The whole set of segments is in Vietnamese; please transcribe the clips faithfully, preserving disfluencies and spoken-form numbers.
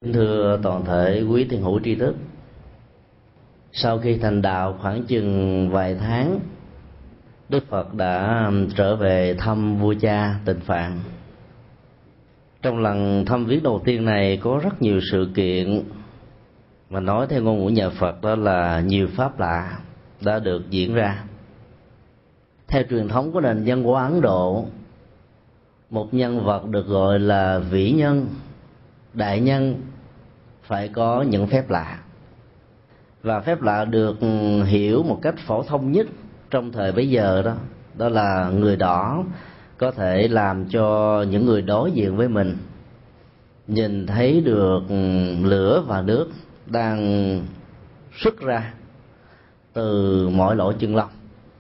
Thưa toàn thể quý thiền hữu tri thức, sau khi thành đạo khoảng chừng vài tháng, Đức Phật đã trở về thăm vua cha Tịnh Phạn. Trong lần thăm viếng đầu tiên này có rất nhiều sự kiện, mà nói theo ngôn ngữ nhà Phật đó là nhiều pháp lạ đã được diễn ra. Theo truyền thống của nền văn hóa Ấn Độ, một nhân vật được gọi là vĩ nhân, đại nhân phải có những phép lạ, và phép lạ được hiểu một cách phổ thông nhất trong thời bấy giờ đó đó là người đó có thể làm cho những người đối diện với mình nhìn thấy được lửa và nước đang xuất ra từ mỗi lỗ chân lông.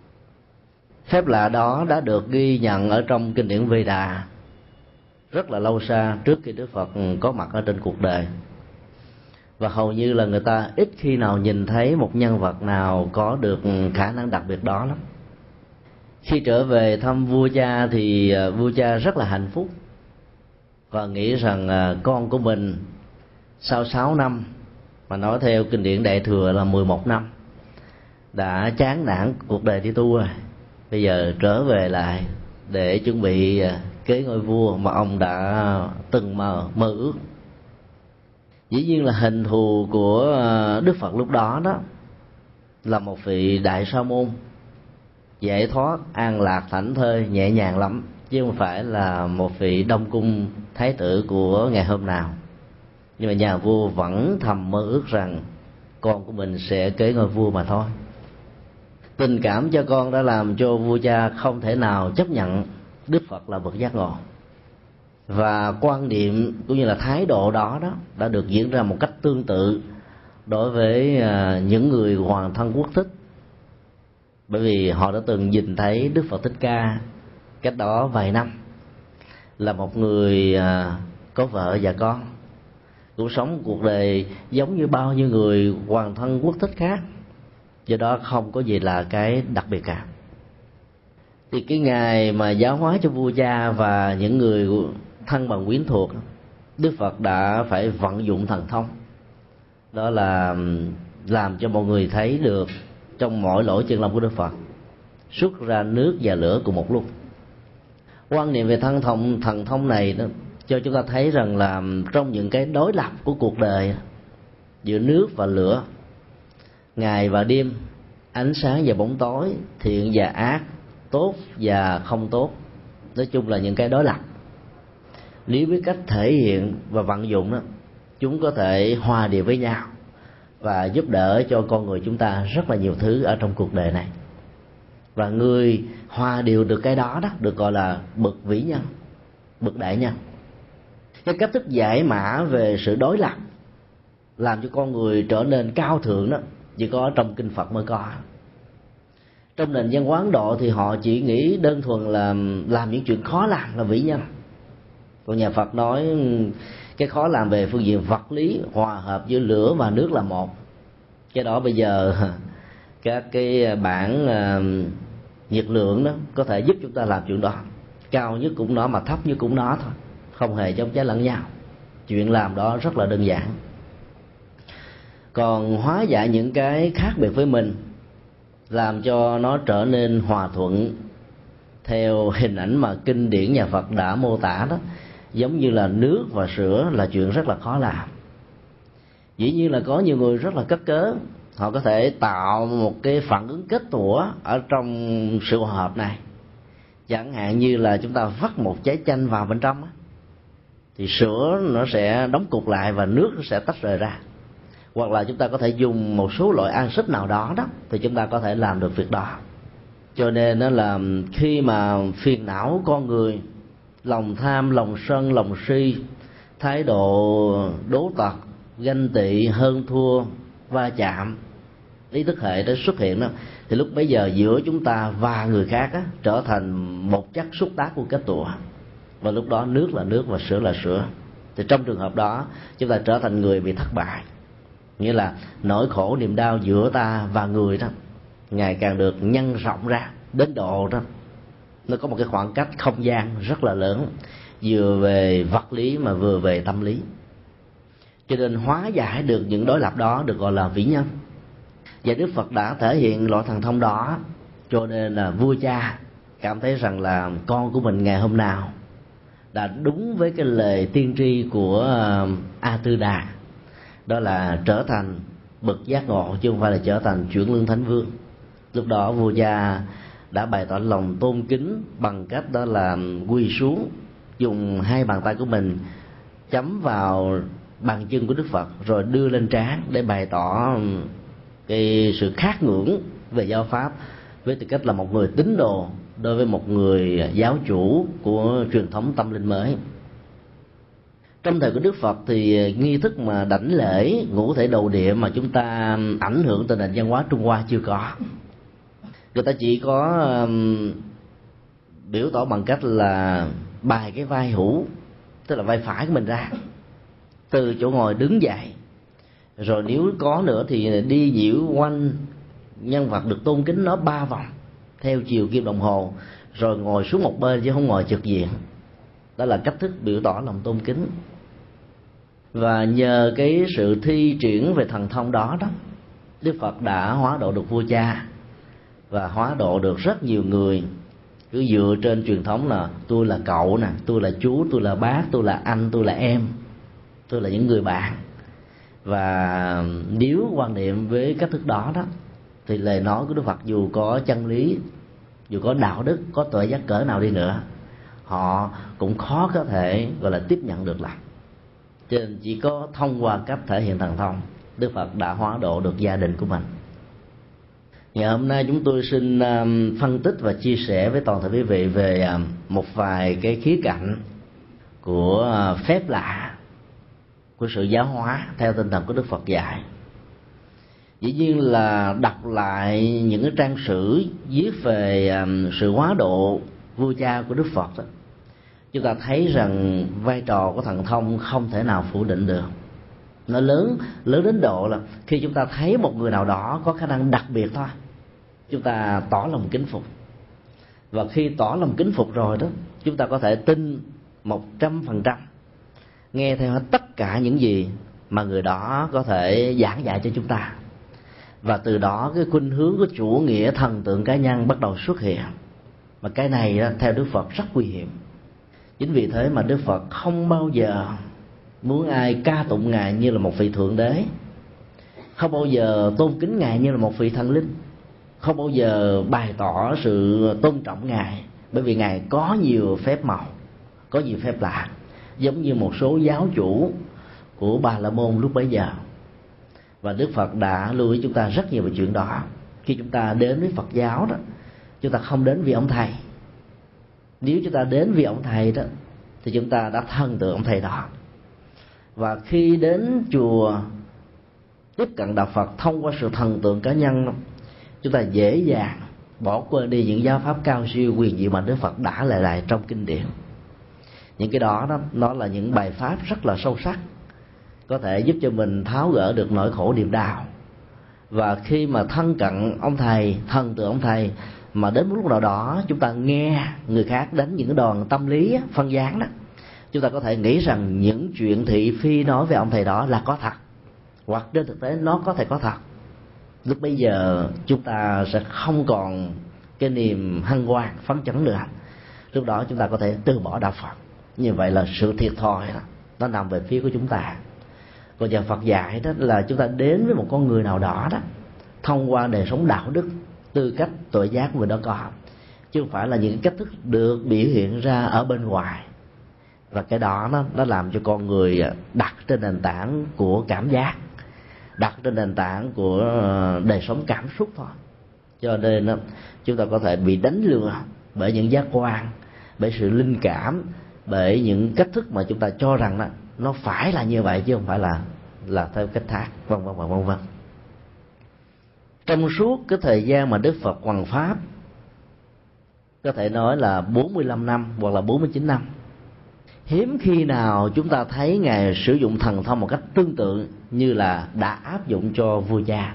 Phép lạ đó đã được ghi nhận ở trong kinh điển Veda rất là lâu xa trước khi Đức Phật có mặt ở trên cuộc đời, và hầu như là người ta ít khi nào nhìn thấy một nhân vật nào có được khả năng đặc biệt đó lắm. Khi trở về thăm vua cha thì vua cha rất là hạnh phúc và nghĩ rằng con của mình sau sáu năm, mà nói theo kinh điển Đại Thừa là mười một năm, đã chán nản cuộc đời đi tu rồi, bây giờ trở về lại để chuẩn bị kế ngôi vua mà ông đã từng mơ mơ ước. Dĩ nhiên là hình thù của Đức Phật lúc đó đó là một vị đại sa môn giải thoát, an lạc, thảnh thơi, nhẹ nhàng lắm, chứ không phải là một vị đông cung thái tử của ngày hôm nào. Nhưng mà nhà vua vẫn thầm mơ ước rằng con của mình sẽ kế ngôi vua mà thôi. Tình cảm cho con đã làm cho vua cha không thể nào chấp nhận Đức Phật là bậc giác ngộ, và quan niệm cũng như là thái độ đó đó đã được diễn ra một cách tương tự đối với những người hoàng thân quốc thích, bởi vì họ đã từng nhìn thấy Đức Phật Thích Ca cách đó vài năm là một người có vợ và con, cũng sống cuộc đời giống như bao nhiêu người hoàng thân quốc thích khác, do đó không có gì là cái đặc biệt cả. Thì cái ngày mà giáo hóa cho vua cha và những người thân bằng quyến thuộc, Đức Phật đã phải vận dụng thần thông, đó là làm cho mọi người thấy được trong mỗi lỗ chân lông của Đức Phật xuất ra nước và lửa cùng một lúc. Quan niệm về thần thông thần thông này đó, cho chúng ta thấy rằng là trong những cái đối lập của cuộc đời giữa nước và lửa, ngày và đêm, ánh sáng và bóng tối, thiện và ác, tốt và không tốt, nói chung là những cái đối lập, nếu biết cách thể hiện và vận dụng đó, chúng có thể hòa điệu với nhau và giúp đỡ cho con người chúng ta rất là nhiều thứ ở trong cuộc đời này. Và người hòa điệu được cái đó đó được gọi là bậc vĩ nhân, bậc đại nhân. Cái cách thức giải mã về sự đối lập làm cho con người trở nên cao thượng đó chỉ có trong kinh Phật mới có. Trong nền văn hóa Ấn Độ thì họ chỉ nghĩ đơn thuần là làm những chuyện khó làm là vĩ nhân. Còn nhà Phật nói cái khó làm về phương diện vật lý, hòa hợp giữa lửa và nước là một. Cái đó bây giờ các cái bảng uh, nhiệt lượng đó có thể giúp chúng ta làm chuyện đó. Cao nhất cũng nó mà thấp nhất cũng nó thôi, không hề chống trái lẫn nhau. Chuyện làm đó rất là đơn giản. Còn hóa giải những cái khác biệt với mình, làm cho nó trở nên hòa thuận theo hình ảnh mà kinh điển nhà Phật đã mô tả đó, giống như là nước và sữa là chuyện rất là khó làm. Dĩ nhiên là có nhiều người rất là cất cớ, họ có thể tạo một cái phản ứng kết tủa ở trong sự hòa hợp này. Chẳng hạn như là chúng ta vắt một trái chanh vào bên trong thì sữa nó sẽ đóng cục lại và nước nó sẽ tách rời ra. Hoặc là chúng ta có thể dùng một số loại axit nào đó đó thì chúng ta có thể làm được việc đó. Cho nên đó là khi mà phiền não con người, lòng tham, lòng sân, lòng si, thái độ đố tật, ganh tị, hơn thua, va chạm, ý thức hệ đó xuất hiện đó, thì lúc bấy giờ giữa chúng ta và người khác á, trở thành một chất xúc tác của kết tủa, và lúc đó nước là nước và sữa là sữa. Thì trong trường hợp đó chúng ta trở thành người bị thất bại, nghĩa là nỗi khổ niềm đau giữa ta và người đó ngày càng được nhân rộng ra đến độ đó nó có một cái khoảng cách không gian rất là lớn, vừa về vật lý mà vừa về tâm lý. cho nên hóa giải được những đối lập đó được gọi là vĩ nhân. Và Đức Phật đã thể hiện loại thần thông đó, cho nên là vua cha cảm thấy rằng là con của mình ngày hôm nào đã đúng với cái lời tiên tri của A Tư Đà, đó là trở thành bậc giác ngộ chứ không phải là trở thành chuyển lương thánh vương. Lúc đó vua cha đã bày tỏ lòng tôn kính bằng cách đó là quỳ xuống, dùng hai bàn tay của mình chấm vào bàn chân của Đức Phật rồi đưa lên trán để bày tỏ cái sự khát ngưỡng về giáo pháp với tư cách là một người tín đồ đối với một người giáo chủ của truyền thống tâm linh mới. Trong thời của Đức Phật thì nghi thức mà đảnh lễ ngũ thể đầu địa mà chúng ta ảnh hưởng từ nền văn hóa Trung Hoa chưa có. Người ta chỉ có um, biểu tỏ bằng cách là bài cái vai hữu, tức là vai phải của mình ra, từ chỗ ngồi đứng dậy, rồi nếu có nữa thì đi nhiễu quanh nhân vật được tôn kính nó ba vòng theo chiều kim đồng hồ, rồi ngồi xuống một bên chứ không ngồi trực diện. Đó là cách thức biểu tỏ lòng tôn kính. Và nhờ cái sự thi triển về thần thông đó đó, Đức Phật đã hóa độ được vua cha và hóa độ được rất nhiều người, cứ dựa trên truyền thống là tôi là cậu nè, tôi là chú, tôi là bác, tôi là anh, tôi là em, tôi là những người bạn. Và nếu quan niệm với cách thức đó đó thì lời nói của Đức Phật dù có chân lý, dù có đạo đức, có tuệ giác cỡ nào đi nữa, họ cũng khó có thể gọi là tiếp nhận được lắm. Cho nên chỉ có thông qua cách thể hiện thần thông, Đức Phật đã hóa độ được gia đình của mình. Ngày hôm nay chúng tôi xin um, phân tích và chia sẻ với toàn thể quý vị về um, một vài cái khía cạnh của uh, phép lạ của sự giáo hóa theo tinh thần của Đức Phật dạy. Dĩ nhiên là đọc lại những cái trang sử viết về um, sự hóa độ vua cha của Đức Phật đó, chúng ta thấy rằng vai trò của thần thông không thể nào phủ định được. Nó lớn lớn đến độ là khi chúng ta thấy một người nào đó có khả năng đặc biệt thôi, chúng ta tỏ lòng kính phục. Và khi tỏ lòng kính phục rồi đó, chúng ta có thể tin một trăm phần trăm, nghe theo hết tất cả những gì mà người đó có thể giảng dạy cho chúng ta. Và từ đó cái khuynh hướng của chủ nghĩa thần tượng cá nhân bắt đầu xuất hiện. Mà cái này đó, theo Đức Phật rất nguy hiểm. Chính vì thế mà Đức Phật không bao giờ muốn ai ca tụng Ngài như là một vị thượng đế, không bao giờ tôn kính Ngài như là một vị thần linh, không bao giờ bày tỏ sự tôn trọng Ngài, bởi vì Ngài có nhiều phép màu, có nhiều phép lạ, giống như một số giáo chủ của Bà La Môn lúc bấy giờ. Và Đức Phật đã lưu ý chúng ta rất nhiều về chuyện đó. Khi chúng ta đến với Phật giáo đó, chúng ta không đến vì ông thầy. Nếu chúng ta đến vì ông thầy đó thì chúng ta đã thần tượng ông thầy đó. Và khi đến chùa tiếp cận đạo Phật thông qua sự thần tượng cá nhân, chúng ta dễ dàng bỏ quên đi những giáo pháp cao siêu quyền diệu mà Đức Phật đã lại lại trong kinh điển. Những cái đó, đó nó là những bài pháp rất là sâu sắc, có thể giúp cho mình tháo gỡ được nỗi khổ niềm đau. Và khi mà thân cận ông thầy, thần tượng ông thầy, mà đến một lúc nào đó chúng ta nghe người khác đánh những cái đòn tâm lý phân gián đó, chúng ta có thể nghĩ rằng những chuyện thị phi nói về ông thầy đó là có thật, hoặc trên thực tế nó có thể có thật. Lúc bây giờ chúng ta sẽ không còn cái niềm hân hoan phấn chấn nữa. Lúc đó chúng ta có thể từ bỏ đạo Phật. Như vậy là sự thiệt thòi đó, nó nằm về phía của chúng ta. Còn giờ Phật dạy đó là chúng ta đến với một con người nào đó đó thông qua đời sống đạo đức, tư cách, tuệ giác của người đó có, chứ không phải là những cách thức được biểu hiện ra ở bên ngoài. Và cái đó nó, nó làm cho con người đặt trên nền tảng của cảm giác, đặt trên nền tảng của đời sống cảm xúc thôi. Cho nên chúng ta có thể bị đánh lừa bởi những giác quan, bởi sự linh cảm, bởi những cách thức mà chúng ta cho rằng đó, nó phải là như vậy chứ không phải là là theo cách khác, vân vân vân vân. Trong suốt cái thời gian mà Đức Phật hoằng pháp, có thể nói là bốn mươi lăm năm hoặc là bốn mươi chín năm, hiếm khi nào chúng ta thấy Ngài sử dụng thần thông một cách tương tự như là đã áp dụng cho vua cha.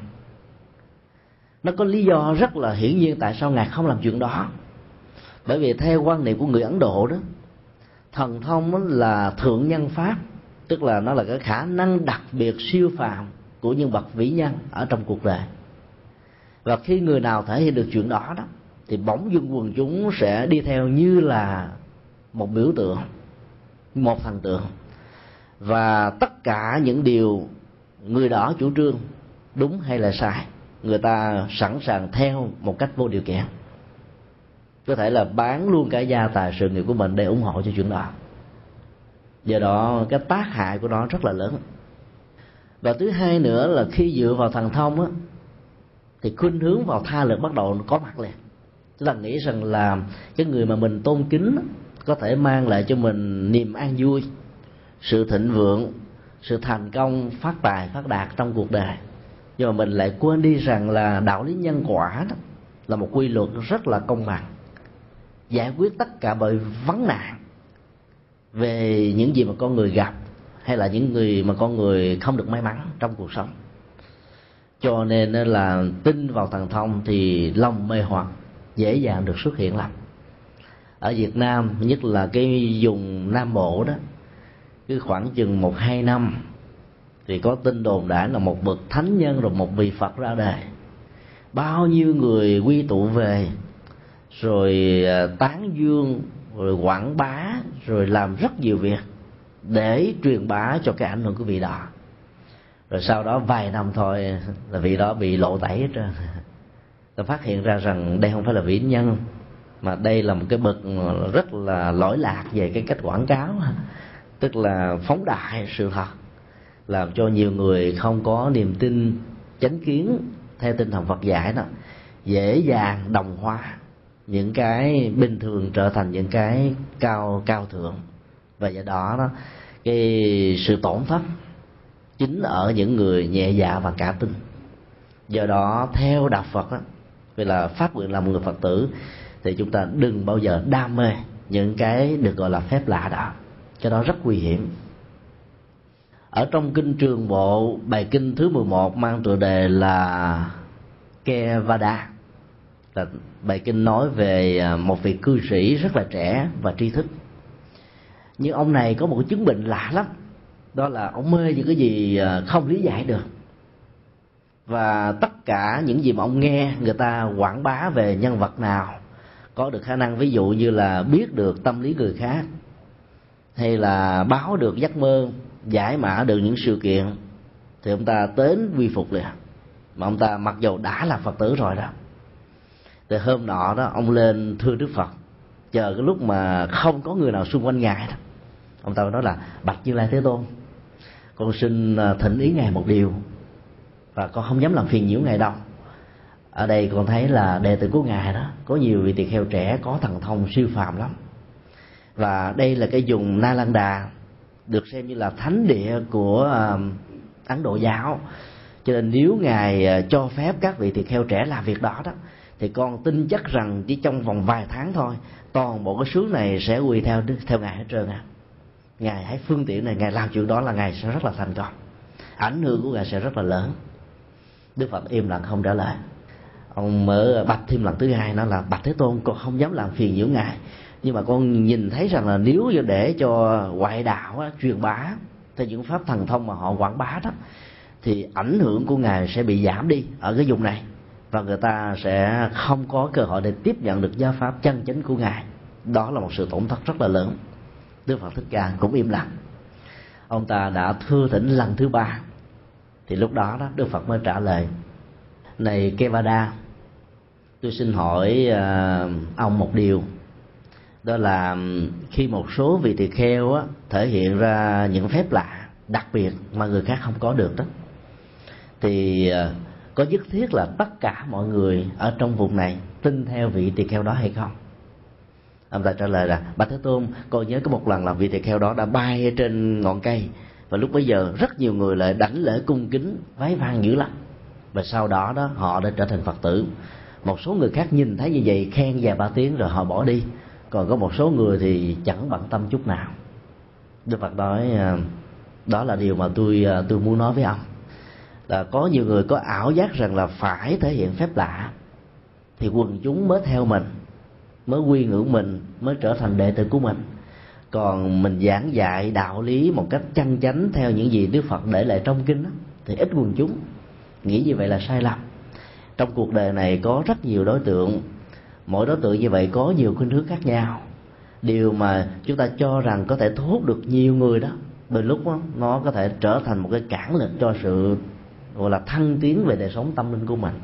Nó có lý do rất là hiển nhiên tại sao Ngài không làm chuyện đó. Bởi vì theo quan niệm của người Ấn Độ đó, thần thông là thượng nhân pháp, tức là nó là cái khả năng đặc biệt siêu phàm của nhân vật vĩ nhân ở trong cuộc đời. Và khi người nào thể hiện được chuyện đó đó thì bỗng dưng quần chúng sẽ đi theo như là một biểu tượng, một thần tượng, và tất cả những điều người đó chủ trương, đúng hay là sai, người ta sẵn sàng theo một cách vô điều kiện, có thể là bán luôn cả gia tài sự nghiệp của mình để ủng hộ cho chuyện đó. Do đó cái tác hại của nó rất là lớn. Và thứ hai nữa là khi dựa vào thần thông á, thì khuynh hướng vào tha lực bắt đầu có mặt liền. Chúng ta nghĩ rằng là cái người mà mình tôn kính có thể mang lại cho mình niềm an vui, sự thịnh vượng, sự thành công, phát tài, phát đạt trong cuộc đời. Nhưng mà mình lại quên đi rằng là đạo lý nhân quả đó là một quy luật rất là công bằng, giải quyết tất cả bởi vấn nạn về những gì mà con người gặp hay là những người mà con người không được may mắn trong cuộc sống. Cho nên là tin vào thần thông thì lòng mê hoặc dễ dàng được xuất hiện lắm. Ở Việt Nam, nhất là cái vùng Nam Bộ đó, cứ khoảng chừng một hai năm thì có tin đồn đã là một bậc thánh nhân rồi một vị Phật ra đời. Bao nhiêu người quy tụ về, rồi tán dương, rồi quảng bá, rồi làm rất nhiều việc để truyền bá cho cái ảnh hưởng của vị đó. Rồi sau đó vài năm thôi là vị đó bị lộ tẩy hết trơn. Ta phát hiện ra rằng đây không phải là vĩ nhân, mà đây là một cái bậc rất là lỗi lạc về cái cách quảng cáo, tức là phóng đại sự thật, làm cho nhiều người không có niềm tin chánh kiến theo tinh thần Phật dạy đó, dễ dàng đồng hóa những cái bình thường trở thành những cái cao cao thượng. Và do đó, đó cái sự tổn thất chính ở những người nhẹ dạ và cả tin. Do đó theo đạo Phật đó, vì là phát nguyện làm một người Phật tử, thì chúng ta đừng bao giờ đam mê những cái được gọi là phép lạ đó, cái đó rất nguy hiểm. Ở trong kinh Trường Bộ, bài kinh thứ mười một mang tựa đề là Kevada, là bài kinh nói về một vị cư sĩ rất là trẻ và tri thức. Nhưng ông này có một cái chứng bệnh lạ lắm, đó là ông mê những cái gì không lý giải được. Và tất cả những gì mà ông nghe người ta quảng bá về nhân vật nào có được khả năng, ví dụ như là biết được tâm lý người khác, hay là báo được giấc mơ, giải mã được những sự kiện, thì ông ta đến quy phục liền. Mà ông ta mặc dù đã là Phật tử rồi đó. Từ hôm nọ đó ông lên thưa Đức Phật, chờ cái lúc mà không có người nào xung quanh ngài đó, ông ta nói là: bạch Như Lai Thế Tôn, con xin thỉnh ý ngài một điều, và con không dám làm phiền nhiễu ngài đâu. Ở đây con thấy là đệ tử của ngài đó có nhiều vị tỳ kheo trẻ có thần thông siêu phàm lắm, và đây là cái vùng Nalanda được xem như là thánh địa của Ấn Độ giáo, cho nên nếu ngài cho phép các vị tỳ kheo trẻ làm việc đó đó, thì con tin chắc rằng chỉ trong vòng vài tháng thôi, toàn bộ cái xứ này sẽ quy theo theo ngài hết trơn à. Ngài hãy phương tiện này, ngài làm chuyện đó là ngài sẽ rất là thành công, ảnh hưởng của ngài sẽ rất là lớn. Đức Phật im lặng không trả lời. Ông mở bạch thêm lần thứ hai, nó là: bạch Thế Tôn, con không dám làm phiền nhiễu ngài, nhưng mà con nhìn thấy rằng là nếu để cho ngoại đạo á, truyền bá theo những pháp thần thông mà họ quảng bá đó, thì ảnh hưởng của ngài sẽ bị giảm đi ở cái vùng này, và người ta sẽ không có cơ hội để tiếp nhận được giáo pháp chân chính của ngài. Đó là một sự tổn thất rất là lớn. Đức Phật Thích Ca cũng im lặng. Ông ta đã thưa thỉnh lần thứ ba, thì lúc đó đó Đức Phật mới trả lời: này Kevada, tôi xin hỏi uh, ông một điều, đó là khi một số vị tỳ kheo á, thể hiện ra những phép lạ đặc biệt mà người khác không có được đó, thì uh, có nhất thiết là tất cả mọi người ở trong vùng này tin theo vị tỳ kheo đó hay không? Ông ta trả lời là: bạch Thế Tôn, con nhớ có một lần là vị tỳ kheo đó đã bay ở trên ngọn cây, và lúc bấy giờ rất nhiều người lại đảnh lễ cung kính, vái vang dữ lắm, và sau đó đó họ đã trở thành Phật tử. Một số người khác nhìn thấy như vậy khen vài ba tiếng rồi họ bỏ đi, còn có một số người thì chẳng bận tâm chút nào. Đức Phật nói: đó là điều mà tôi tôi muốn nói với ông, là có nhiều người có ảo giác rằng là phải thể hiện phép lạ thì quần chúng mới theo mình, mới quy ngưỡng mình, mới trở thành đệ tử của mình. còn mình giảng dạy đạo lý một cách chân chánh theo những gì Đức Phật để lại trong kinh đó, thì ít quần chúng. Nghĩ như vậy là sai lầm. Trong cuộc đời này có rất nhiều đối tượng, mỗi đối tượng như vậy có nhiều khuynh hướng khác nhau. Điều mà chúng ta cho rằng có thể thu hút được nhiều người đó, đôi lúc đó, nó có thể trở thành một cái cản lực cho sự gọi là thăng tiến về đời sống tâm linh của mình.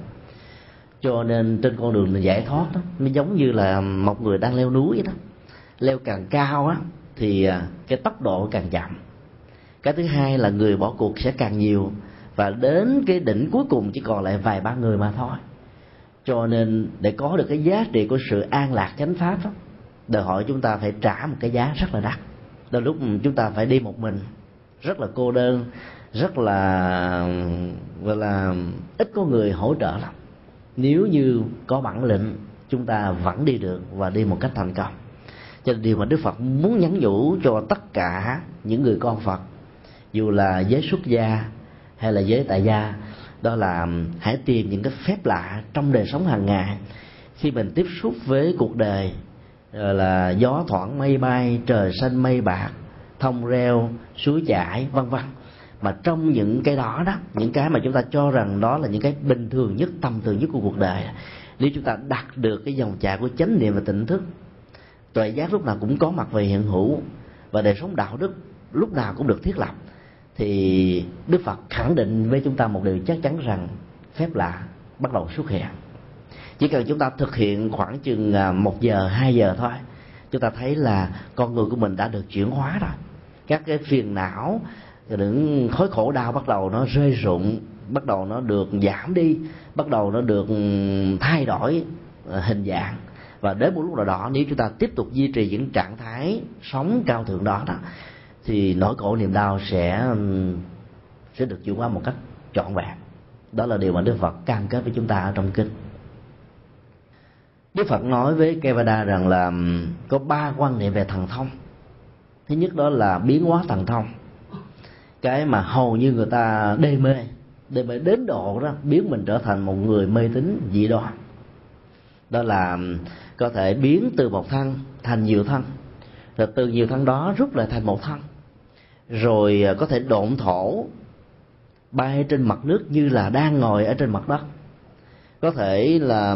Cho nên trên con đường giải thoát đó, nó giống như là một người đang leo núi vậy đó. Leo càng cao á thì cái tốc độ càng chậm. Cái thứ hai là người bỏ cuộc sẽ càng nhiều, và đến cái đỉnh cuối cùng chỉ còn lại vài ba người mà thôi. Cho nên để có được cái giá trị của sự an lạc chánh pháp đó, đòi hỏi chúng ta phải trả một cái giá rất là đắt. Đôi lúc chúng ta phải đi một mình, rất là cô đơn, rất là gọi là ít có người hỗ trợ lắm. Nếu như có bản lĩnh, chúng ta vẫn đi được và đi một cách thành công. Cho nên điều mà Đức Phật muốn nhắn nhủ cho tất cả những người con Phật, dù là giới xuất gia hay là giới tại gia, đó là hãy tìm những cái phép lạ trong đời sống hàng ngày. Khi mình tiếp xúc với cuộc đời là gió thoảng mây bay, trời xanh mây bạc, thông reo, suối chảy, vân vân, mà trong những cái đó đó, những cái mà chúng ta cho rằng đó là những cái bình thường nhất, tầm thường nhất của cuộc đời, nếu chúng ta đặt được cái dòng chảy của chánh niệm và tỉnh thức, tuệ giác lúc nào cũng có mặt về hiện hữu, và đời sống đạo đức lúc nào cũng được thiết lập, thì Đức Phật khẳng định với chúng ta một điều chắc chắn rằng phép lạ bắt đầu xuất hiện. Chỉ cần chúng ta thực hiện khoảng chừng một giờ, hai giờ thôi, chúng ta thấy là con người của mình đã được chuyển hóa rồi. Các cái phiền não, những khối khổ đau bắt đầu nó rơi rụng, bắt đầu nó được giảm đi, bắt đầu nó được thay đổi hình dạng. Và đến một lúc nào đó, nếu chúng ta tiếp tục duy trì những trạng thái sống cao thượng đó, đó thì nỗi khổ niềm đau sẽ sẽ được chuyển hóa một cách trọn vẹn. Đó là điều mà Đức Phật cam kết với chúng ta ở trong kinh. Đức Phật nói với Kevada rằng là có ba quan niệm về thần thông. Thứ nhất đó là biến hóa thần thông, cái mà hầu như người ta đê mê, đê mê đến độ đó biến mình trở thành một người mê tín dị đoan. Đó là có thể biến từ một thân thành nhiều thân, rồi từ nhiều thân đó rút lại thành một thân, rồi có thể độn thổ bay trên mặt nước như là đang ngồi ở trên mặt đất, có thể là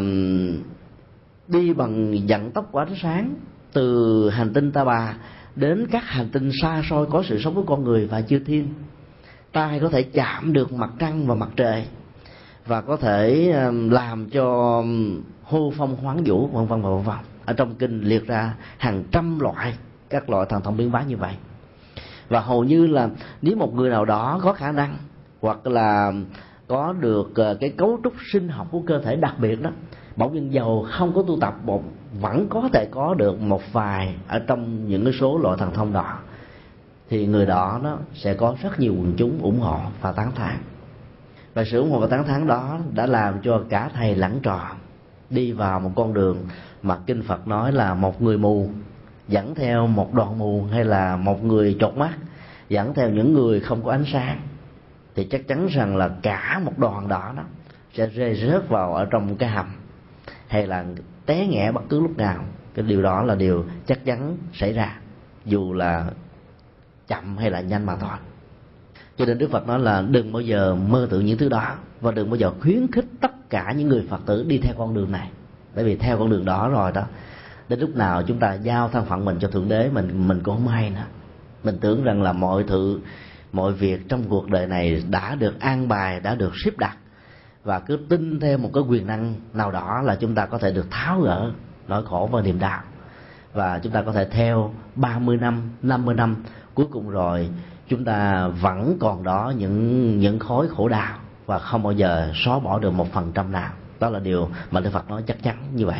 đi bằng vận tốc của ánh sáng từ hành tinh Ta Bà đến các hành tinh xa xôi có sự sống của con người và chư thiên. Tai có thể chạm được mặt trăng và mặt trời, và có thể làm cho hô phong hoán vũ, vân vân và vân vân. Ở trong kinh liệt ra hàng trăm loại các loại thần thông biến hóa như vậy. Và hầu như là nếu một người nào đó có khả năng hoặc là có được cái cấu trúc sinh học của cơ thể đặc biệt đó, bỗng dưng giàu không có tu tập một vẫn có thể có được một vài ở trong những cái số loại thần thông đó, thì người đó nó sẽ có rất nhiều quần chúng ủng hộ và tán thán. Và sự ủng hộ và tán thán đó đã làm cho cả thầy lẫn trò đi vào một con đường mà kinh Phật nói là một người mù dẫn theo một đoàn mù, hay là một người chột mắt dẫn theo những người không có ánh sáng, thì chắc chắn rằng là cả một đoàn đó, đó sẽ rơi rớt vào ở trong cái hầm, hay là té ngã bất cứ lúc nào. Cái điều đó là điều chắc chắn xảy ra, dù là chậm hay là nhanh mà thôi. Cho nên Đức Phật nói là đừng bao giờ mơ tưởng những thứ đó, và đừng bao giờ khuyến khích tất cả những người Phật tử đi theo con đường này. Bởi vì theo con đường đó rồi đó, đến lúc nào chúng ta giao thân phận mình cho Thượng Đế, mình mình cũng không hay nữa. Mình tưởng rằng là mọi thứ, mọi việc trong cuộc đời này đã được an bài, đã được xếp đặt, và cứ tin theo một cái quyền năng nào đó là chúng ta có thể được tháo gỡ nỗi khổ và niềm đau. Và chúng ta có thể theo ba mươi năm, năm mươi năm, cuối cùng rồi chúng ta vẫn còn đó những những khối khổ đau, và không bao giờ xóa bỏ được một phần trăm nào. Đó là điều mà Đức Phật nói chắc chắn như vậy.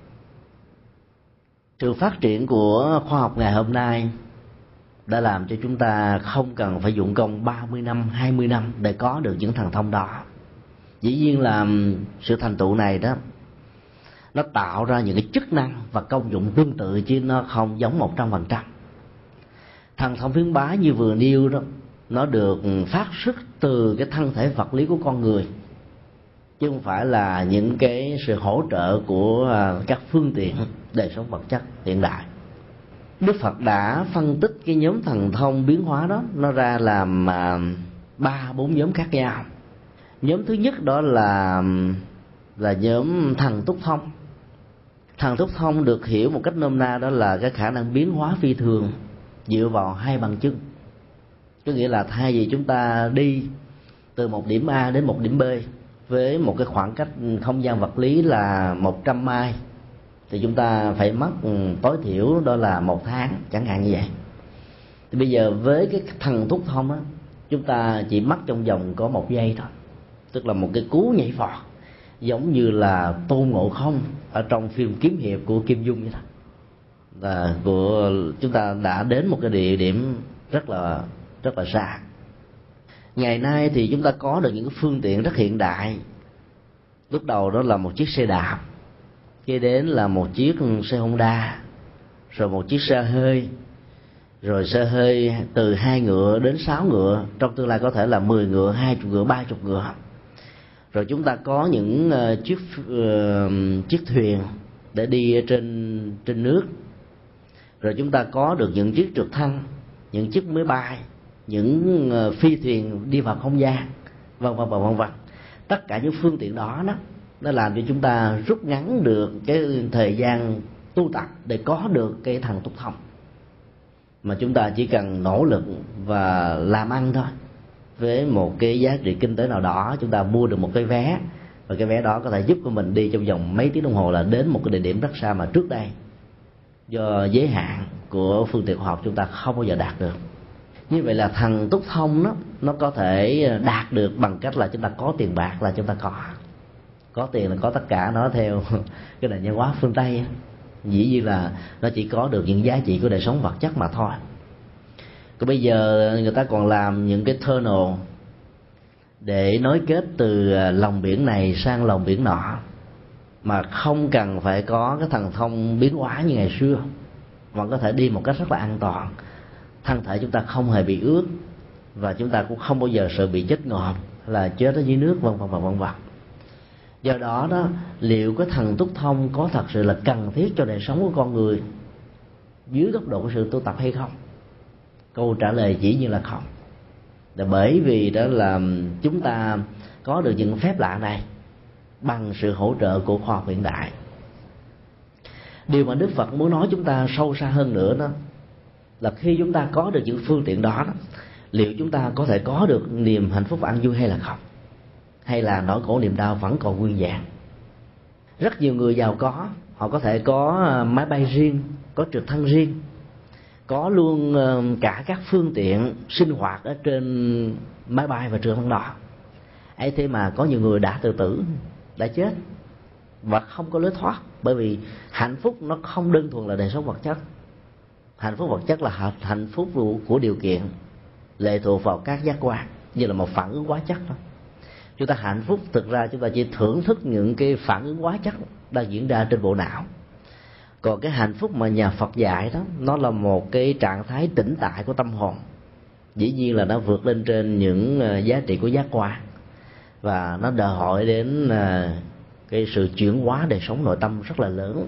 Sự phát triển của khoa học ngày hôm nay đã làm cho chúng ta không cần phải dụng công ba mươi năm, hai mươi năm để có được những thần thông đó. Dĩ nhiên là sự thành tựu này đó, nó tạo ra những cái chức năng và công dụng tương tự, chứ nó không giống một trăm phần trăm. Thần thông biến bá như vừa nêu đó, nó được phát xuất từ cái thân thể vật lý của con người, chứ không phải là những cái sự hỗ trợ của các phương tiện đời sống vật chất hiện đại. Đức Phật đã phân tích cái nhóm thần thông biến hóa đó nó ra làm ba bốn nhóm khác nhau. Nhóm thứ nhất đó là là nhóm thần túc thông. Thần túc thông được hiểu một cách nôm na đó là cái khả năng biến hóa phi thường dựa vào hai bàn chân. Có nghĩa là thay vì chúng ta đi từ một điểm A đến một điểm B với một cái khoảng cách không gian vật lý là một trăm mai, thì chúng ta phải mất tối thiểu đó là một tháng, chẳng hạn như vậy. Thì bây giờ với cái thần túc thông á, chúng ta chỉ mất trong vòng có một giây thôi, tức là một cái cú nhảy vọt, giống như là Tôn Ngộ Không ở trong phim kiếm hiệp của Kim Dung vậy đó. Là của chúng ta đã đến một cái địa điểm rất là rất là xa. Ngày nay thì chúng ta có được những phương tiện rất hiện đại. Lúc đầu đó là một chiếc xe đạp, kế đến là một chiếc xe Honda, rồi một chiếc xe hơi, rồi xe hơi từ hai ngựa đến sáu ngựa, trong tương lai có thể là mười ngựa, hai chục ngựa, ba chục ngựa. Rồi chúng ta có những uh, chiếc uh, chiếc thuyền để đi trên trên nước. Rồi chúng ta có được những chiếc trực thăng, những chiếc máy bay, những uh, phi thuyền đi vào không gian, vân vân vân vân. Tất cả những phương tiện đó đó nó làm cho chúng ta rút ngắn được cái thời gian tu tập để có được cái thần túc thông, mà chúng ta chỉ cần nỗ lực và làm ăn thôi. Với một cái giá trị kinh tế nào đó, chúng ta mua được một cái vé, và cái vé đó có thể giúp của mình đi trong vòng mấy tiếng đồng hồ là đến một cái địa điểm rất xa mà trước đây do giới hạn của phương tiện khoa học chúng ta không bao giờ đạt được. Như vậy là thần túc thông đó, nó có thể đạt được bằng cách là chúng ta có tiền bạc là chúng ta có. Có tiền là có tất cả, nó theo cái nền văn hóa phương Tây. Dĩ nhiên là nó chỉ có được những giá trị của đời sống vật chất mà thôi. Còn bây giờ người ta còn làm những cái tunnel để nối kết từ lòng biển này sang lòng biển nọ, mà không cần phải có cái thần thông biến hóa như ngày xưa, mà có thể đi một cách rất là an toàn. Thân thể chúng ta không hề bị ướt, và chúng ta cũng không bao giờ sợ bị chết ngộp là chết ở dưới nước, vân vân vân vân. Do đó đó, liệu cái thần túc thông có thật sự là cần thiết cho đời sống của con người dưới góc độ của sự tu tập hay không? Câu trả lời dĩ nhiên là không. Là bởi vì đó là chúng ta có được những phép lạ này bằng sự hỗ trợ của khoa học hiện đại. Điều mà Đức Phật muốn nói chúng ta sâu xa hơn nữa đó là khi chúng ta có được những phương tiện đó, đó liệu chúng ta có thể có được niềm hạnh phúc và an vui hay là không? Hay là nỗi khổ niềm đau vẫn còn nguyên vẹn? Rất nhiều người giàu có, họ có thể có máy bay riêng, có trực thăng riêng, có luôn cả các phương tiện sinh hoạt ở trên máy bay và trực thăng đó. ấy thế mà có nhiều người đã tự tử, đã chết và không có lối thoát. Bởi vì hạnh phúc nó không đơn thuần là đời sống vật chất. Hạnh phúc vật chất là hạnh phúc của điều kiện, lệ thuộc vào các giác quan, như là một phản ứng hóa chất đó. Chúng ta hạnh phúc thực ra chúng ta chỉ thưởng thức những cái phản ứng hóa chất đang diễn ra trên bộ não. Còn cái hạnh phúc mà nhà Phật dạy đó, nó là một cái trạng thái tĩnh tại của tâm hồn. Dĩ nhiên là nó vượt lên trên những giá trị của giác quan, và nó đòi hỏi đến cái sự chuyển hóa đời sống nội tâm rất là lớn.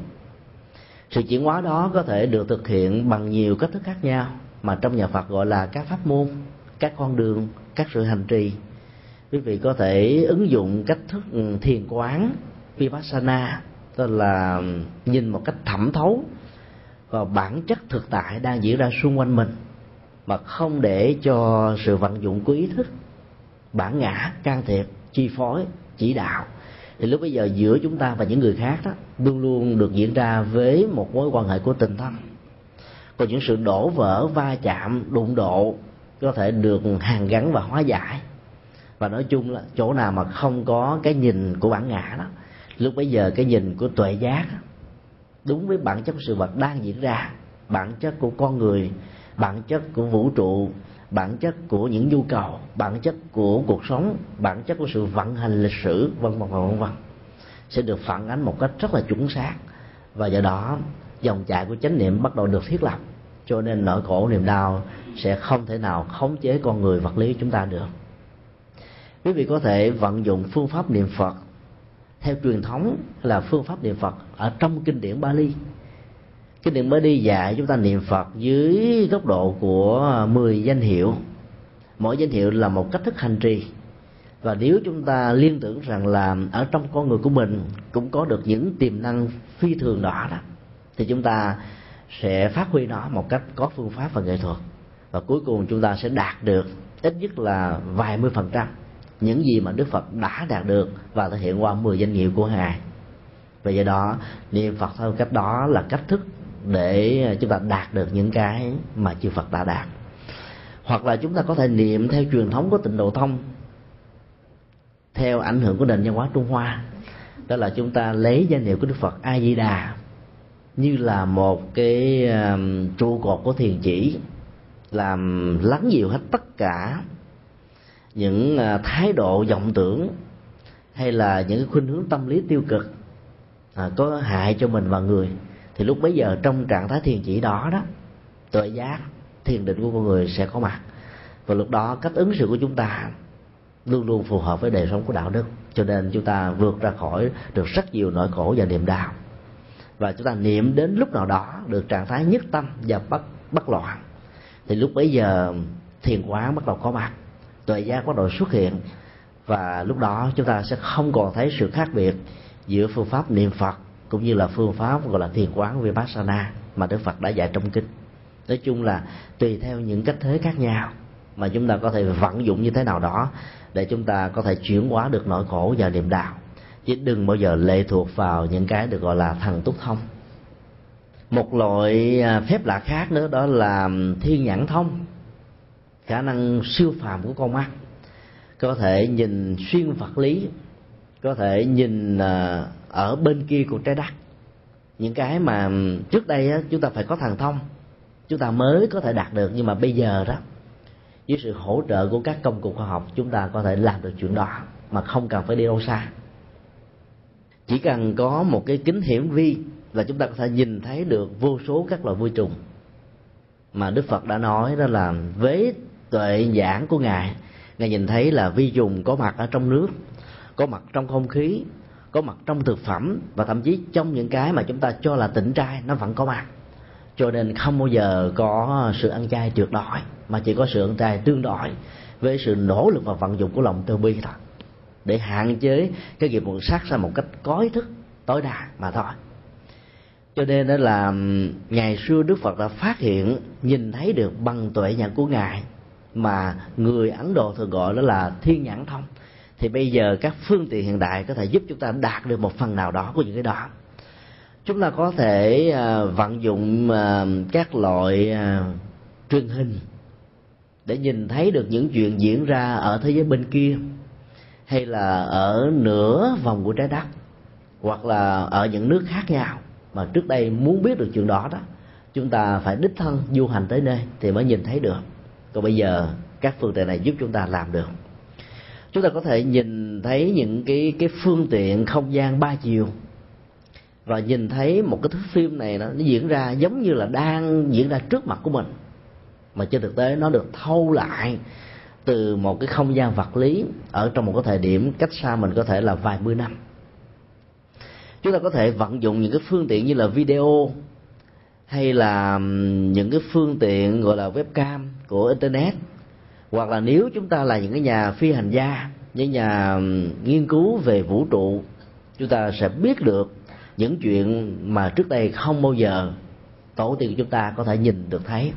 Sự chuyển hóa đó có thể được thực hiện bằng nhiều cách thức khác nhau, mà trong nhà Phật gọi là các pháp môn, các con đường, các sự hành trì. Quý vị có thể ứng dụng cách thức thiền quán Vipassana, tức là nhìn một cách thẩm thấu vào bản chất thực tại đang diễn ra xung quanh mình, mà không để cho sự vận dụng của ý thức, bản ngã can thiệp, chi phối, chỉ đạo. Thì lúc bây giờ giữa chúng ta và những người khác đó luôn luôn được diễn ra với một mối quan hệ của tình thân. Còn những sự đổ vỡ, va chạm, đụng độ có thể được hàn gắn và hóa giải. Và nói chung là chỗ nào mà không có cái nhìn của bản ngã đó, lúc bấy giờ cái nhìn của tuệ giác đó, đúng với bản chất của sự vật đang diễn ra, bản chất của con người, bản chất của vũ trụ, bản chất của những nhu cầu, bản chất của cuộc sống, bản chất của sự vận hành lịch sử, vân vân vân vân, sẽ được phản ánh một cách rất là chuẩn xác. Và do đó dòng chảy của chánh niệm bắt đầu được thiết lập, cho nên nỗi khổ niềm đau sẽ không thể nào khống chế con người vật lý chúng ta được. Quý vị có thể vận dụng phương pháp niệm Phật theo truyền thống là phương pháp niệm Phật ở trong kinh điển Bali. Kinh điển mới đi dạy chúng ta niệm Phật dưới góc độ của mười danh hiệu. Mỗi danh hiệu là một cách thức hành trì, và nếu chúng ta liên tưởng rằng là ở trong con người của mình cũng có được những tiềm năng phi thường đó đó, thì chúng ta sẽ phát huy nó một cách có phương pháp và nghệ thuật, và cuối cùng chúng ta sẽ đạt được ít nhất là vài mươi phần trăm những gì mà Đức Phật đã đạt được và thể hiện qua mười danh hiệu của Ngài. Và do đó niệm Phật theo cách đó là cách thức để chúng ta đạt được những cái mà chư Phật đã đạt. Hoặc là chúng ta có thể niệm theo truyền thống của Tịnh Độ Tông, theo ảnh hưởng của nền văn hóa Trung Hoa. Đó là chúng ta lấy danh hiệu của Đức Phật A Di Đà như là một cái um, trụ cột của thiền chỉ, làm lắng dịu hết tất cả những uh, thái độ vọng tưởng hay là những cái khuynh hướng tâm lý tiêu cực à, có hại cho mình và người. Thì lúc bấy giờ trong trạng thái thiền chỉ đó đó, tuệ giác, thiền định của con người sẽ có mặt, và lúc đó cách ứng xử của chúng ta luôn luôn phù hợp với đời sống của đạo đức, cho nên chúng ta vượt ra khỏi được rất nhiều nỗi khổ và niềm đau. Và chúng ta niệm đến lúc nào đó được trạng thái nhất tâm và bất bất loạn, thì lúc bấy giờ thiền quán bắt đầu có mặt, tuệ giác bắt đầu xuất hiện, và lúc đó chúng ta sẽ không còn thấy sự khác biệt giữa phương pháp niệm Phật cũng như là phương pháp gọi là thiền quán Vipassana mà Đức Phật đã dạy trong kinh. Nói chung là tùy theo những cách thế khác nhau mà chúng ta có thể vận dụng như thế nào đó để chúng ta có thể chuyển hóa được nỗi khổ và niềm đau, chứ đừng bao giờ lệ thuộc vào những cái được gọi là thần túc thông. Một loại phép lạ khác nữa đó là thiên nhãn thông, khả năng siêu phàm của con mắt, có thể nhìn xuyên vật lý, có thể nhìn ở bên kia của trái đất, những cái mà trước đây chúng ta phải có thần thông chúng ta mới có thể đạt được, nhưng mà bây giờ đó với sự hỗ trợ của các công cụ khoa học chúng ta có thể làm được chuyện đó mà không cần phải đi đâu xa. Chỉ cần có một cái kính hiển vi là chúng ta có thể nhìn thấy được vô số các loại vi trùng mà Đức Phật đã nói, đó là với tuệ nhãn của Ngài, Ngài nhìn thấy là vi trùng có mặt ở trong nước, có mặt trong không khí, có mặt trong thực phẩm, và thậm chí trong những cái mà chúng ta cho là tịnh trai nó vẫn có mặt. Cho nên không bao giờ có sự ăn chay tuyệt đối, mà chỉ có sự ăn chay tương đối với sự nỗ lực và vận dụng của lòng từ bi thôi, để hạn chế cái nghiệp buồn sát ra một cách có ý thức tối đa mà thôi. Cho nên đó là ngày xưa Đức Phật đã phát hiện, nhìn thấy được bằng tuệ nhãn của Ngài mà người Ấn Độ thường gọi đó là thiên nhãn thông. Thì bây giờ các phương tiện hiện đại có thể giúp chúng ta đạt được một phần nào đó của những cái đó. Chúng ta có thể uh, vận dụng uh, các loại uh, truyền hình để nhìn thấy được những chuyện diễn ra ở thế giới bên kia, hay là ở nửa vòng của trái đất, hoặc là ở những nước khác nhau, mà trước đây muốn biết được chuyện đó đó chúng ta phải đích thân du hành tới nơi thì mới nhìn thấy được. Còn bây giờ các phương tiện này giúp chúng ta làm được. Chúng ta có thể nhìn thấy những cái cái phương tiện không gian ba chiều, và nhìn thấy một cái thước phim này nó, nó diễn ra giống như là đang diễn ra trước mặt của mình, mà trên thực tế nó được thâu lại từ một cái không gian vật lý ở trong một cái thời điểm cách xa mình có thể là vài mươi năm. Chúng ta có thể vận dụng những cái phương tiện như là video, hay là những cái phương tiện gọi là webcam của internet, hoặc là nếu chúng ta là những cái nhà phi hành gia, những nhà nghiên cứu về vũ trụ, chúng ta sẽ biết được những chuyện mà trước đây không bao giờ tổ tiên của chúng ta có thể nhìn được thấy.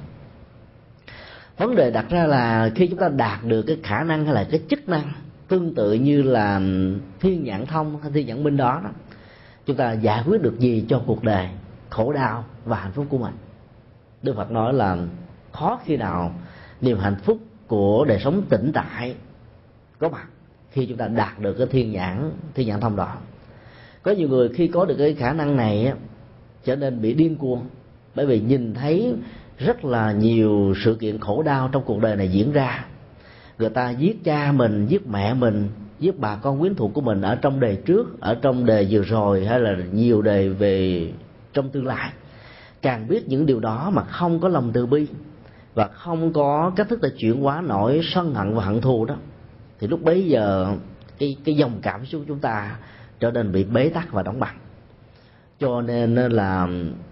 Vấn đề đặt ra là khi chúng ta đạt được cái khả năng hay là cái chức năng tương tự như là thiên nhãn thông hay thiên nhãn minh đó, đó, chúng ta giải quyết được gì cho cuộc đời, khổ đau và hạnh phúc của mình. Đức Phật nói là khó khi nào niềm hạnh phúc của đời sống tĩnh tại có mặt khi chúng ta đạt được cái thiên nhãn thiên nhãn thông đó. Có nhiều người khi có được cái khả năng này trở nên bị điên cuồng, bởi vì nhìn thấy rất là nhiều sự kiện khổ đau trong cuộc đời này diễn ra. Người ta giết cha mình, giết mẹ mình, giết bà con quyến thuộc của mình ở trong đời trước, ở trong đời vừa rồi, hay là nhiều đời về trong tương lai. Càng biết những điều đó mà không có lòng từ bi và không có cách thức để chuyển hóa nỗi sân hận và hận thù đó, thì lúc bấy giờ cái cái dòng cảm xúc của chúng ta trở nên bị bế tắc và đóng băng. Cho nên là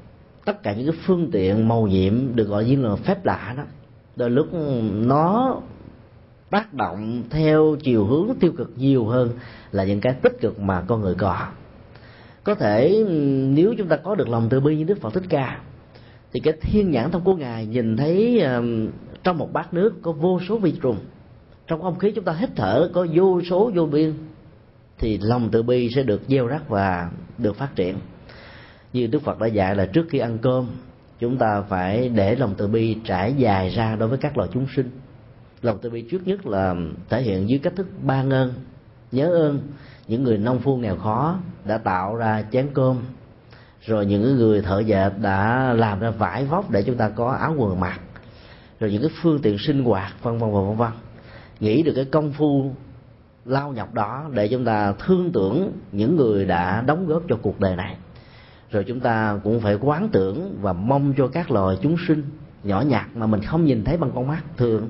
tất cả những cái phương tiện màu nhiệm được gọi như là phép lạ đó, đôi lúc nó tác động theo chiều hướng tiêu cực nhiều hơn là những cái tích cực mà con người có. Có thể nếu chúng ta có được lòng từ bi như Đức Phật Thích Ca, thì cái thiên nhãn thông của Ngài nhìn thấy um, trong một bát nước có vô số vi trùng, trong không khí chúng ta hít thở có vô số vô biên, thì lòng từ bi sẽ được gieo rắc và được phát triển. Như Đức Phật đã dạy là trước khi ăn cơm, chúng ta phải để lòng từ bi trải dài ra đối với các loài chúng sinh. Lòng từ bi trước nhất là thể hiện dưới cách thức ban ơn, nhớ ơn những người nông phu nghèo khó đã tạo ra chén cơm, rồi những người thợ dệt đã làm ra vải vóc để chúng ta có áo quần mặc, rồi những cái phương tiện sinh hoạt vân vân vân vân. Nghĩ được cái công phu lao nhọc đó để chúng ta thương tưởng những người đã đóng góp cho cuộc đời này. Rồi chúng ta cũng phải quán tưởng và mong cho các loài chúng sinh nhỏ nhặt mà mình không nhìn thấy bằng con mắt thường,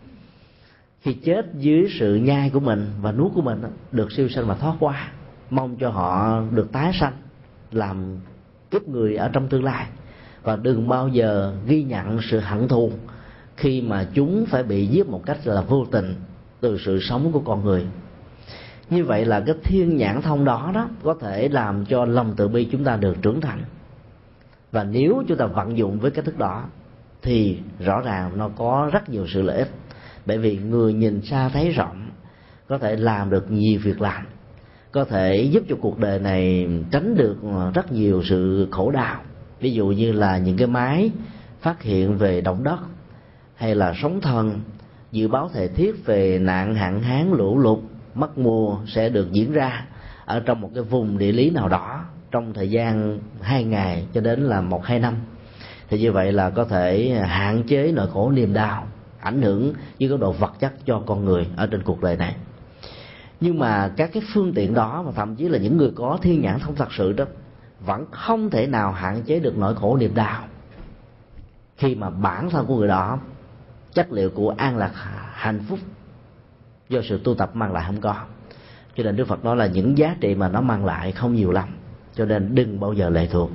khi chết dưới sự nhai của mình và nuốt của mình, được siêu sanh và thoát qua, mong cho họ được tái sanh làm kiếp người ở trong tương lai, và đừng bao giờ ghi nhận sự hận thù khi mà chúng phải bị giết một cách là vô tình từ sự sống của con người. Như vậy là cái thiên nhãn thông đó đó có thể làm cho lòng từ bi chúng ta được trưởng thành. Và nếu chúng ta vận dụng với cách thức đó thì rõ ràng nó có rất nhiều sự lợi ích. Bởi vì người nhìn xa thấy rộng, có thể làm được nhiều việc làm, có thể giúp cho cuộc đời này tránh được rất nhiều sự khổ đau. Ví dụ như là những cái máy phát hiện về động đất, hay là sóng thần, dự báo thời tiết về nạn hạn hán, lũ lụt, mất mùa sẽ được diễn ra ở trong một cái vùng địa lý nào đó trong thời gian hai ngày cho đến là một hai năm. Thì như vậy là có thể hạn chế nỗi khổ niềm đau, ảnh hưởng với góc độ vật chất cho con người ở trên cuộc đời này. Nhưng mà các cái phương tiện đó, và thậm chí là những người có thiên nhãn thông thật sự đó, vẫn không thể nào hạn chế được nỗi khổ niềm đau, khi mà bản thân của người đó chất liệu của an lạc hạnh phúc do sự tu tập mang lại không có. Cho nên Đức Phật nói là những giá trị mà nó mang lại không nhiều lắm, cho nên đừng bao giờ lệ thuộc.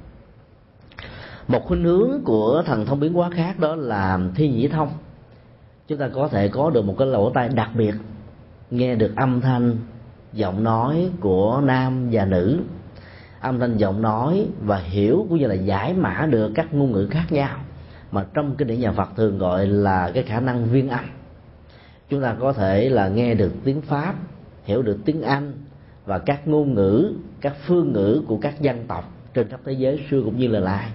Một khuynh hướng của thần thông biến hóa khác đó là thiên nhĩ thông. Chúng ta có thể có được một cái lỗ tai đặc biệt, nghe được âm thanh giọng nói của nam và nữ, âm thanh giọng nói, và hiểu cũng như là giải mã được các ngôn ngữ khác nhau mà trong kinh điển nhà Phật thường gọi là cái khả năng viên âm. Chúng ta có thể là nghe được tiếng Pháp, hiểu được tiếng Anh và các ngôn ngữ, các phương ngữ của các dân tộc trên khắp thế giới xưa cũng như là lai.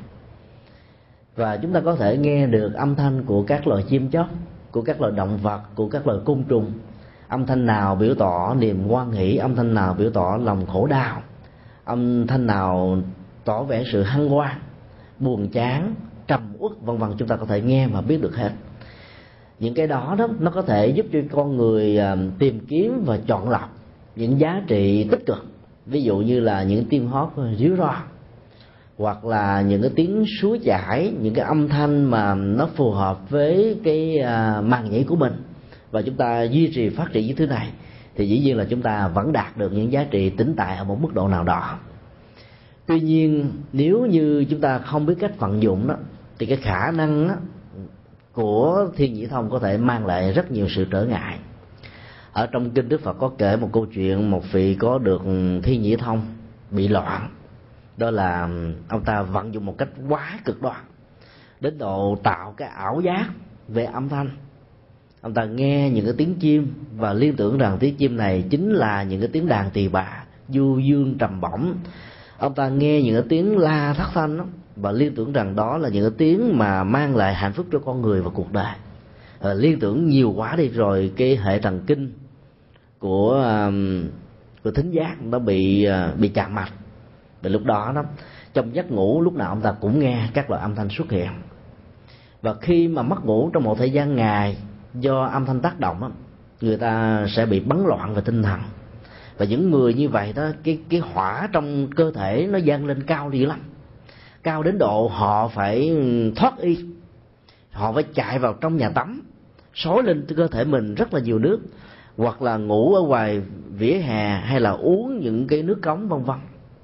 Và chúng ta có thể nghe được âm thanh của các loài chim chóc, của các loài động vật, của các loài côn trùng. Âm thanh nào biểu tỏ niềm hoan hỷ, âm thanh nào biểu tỏ lòng khổ đau, âm thanh nào tỏ vẻ sự hân hoan, buồn chán, trầm uất vân vân, chúng ta có thể nghe và biết được hết. Những cái đó đó nó có thể giúp cho con người tìm kiếm và chọn lọc những giá trị tích cực. Ví dụ như là những tiếng hót ríu ro, hoặc là những cái tiếng suối chảy, những cái âm thanh mà nó phù hợp với cái màng nhĩ của mình, và chúng ta duy trì phát triển những thứ này, thì dĩ nhiên là chúng ta vẫn đạt được những giá trị tĩnh tại ở một mức độ nào đó. Tuy nhiên nếu như chúng ta không biết cách vận dụng đó, thì cái khả năng đó của thiên nhĩ thông có thể mang lại rất nhiều sự trở ngại. Ở trong kinh Đức Phật có kể một câu chuyện một vị có được thiên nhĩ thông bị loạn. Đó là ông ta vận dụng một cách quá cực đoan đến độ tạo cái ảo giác về âm thanh. Ông ta nghe những cái tiếng chim và liên tưởng rằng tiếng chim này chính là những cái tiếng đàn tỳ bà du dương trầm bổng. Ông ta nghe những cái tiếng la thất thanh đó, và liên tưởng rằng đó là những cái tiếng mà mang lại hạnh phúc cho con người và cuộc đời. À, liên tưởng nhiều quá đi rồi cái hệ thần kinh của của thính giác nó bị bị chạm mạch. Và lúc đó đó trong giấc ngủ lúc nào ông ta cũng nghe các loại âm thanh xuất hiện. Và khi mà mất ngủ trong một thời gian dài do âm thanh tác động đó, người ta sẽ bị bấn loạn về tinh thần. Và những người như vậy đó, cái cái hỏa trong cơ thể nó dâng lên cao đi lắm, cao đến độ họ phải thoát y, họ phải chạy vào trong nhà tắm, xối lên cơ thể mình rất là nhiều nước, hoặc là ngủ ở ngoài vỉa hè, hay là uống những cái nước cống vân vân.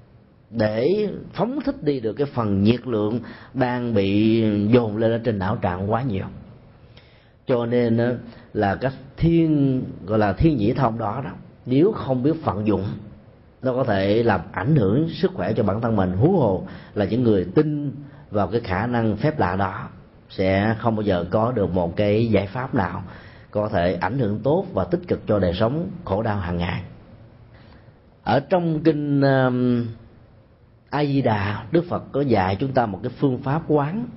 để phóng thích đi được cái phần nhiệt lượng đang bị dồn lên ở trên não trạng quá nhiều. Cho nên là các thiên gọi là thiên nhĩ thông đó đó, nếu không biết vận dụng, nó có thể làm ảnh hưởng sức khỏe cho bản thân mình. Huống hồ là những người tin vào cái khả năng phép lạ đó sẽ không bao giờ có được một cái giải pháp nào có thể ảnh hưởng tốt và tích cực cho đời sống khổ đau hàng ngày. Ở trong kinh uh, A Di Đà, Đức Phật có dạy chúng ta một cái phương pháp quán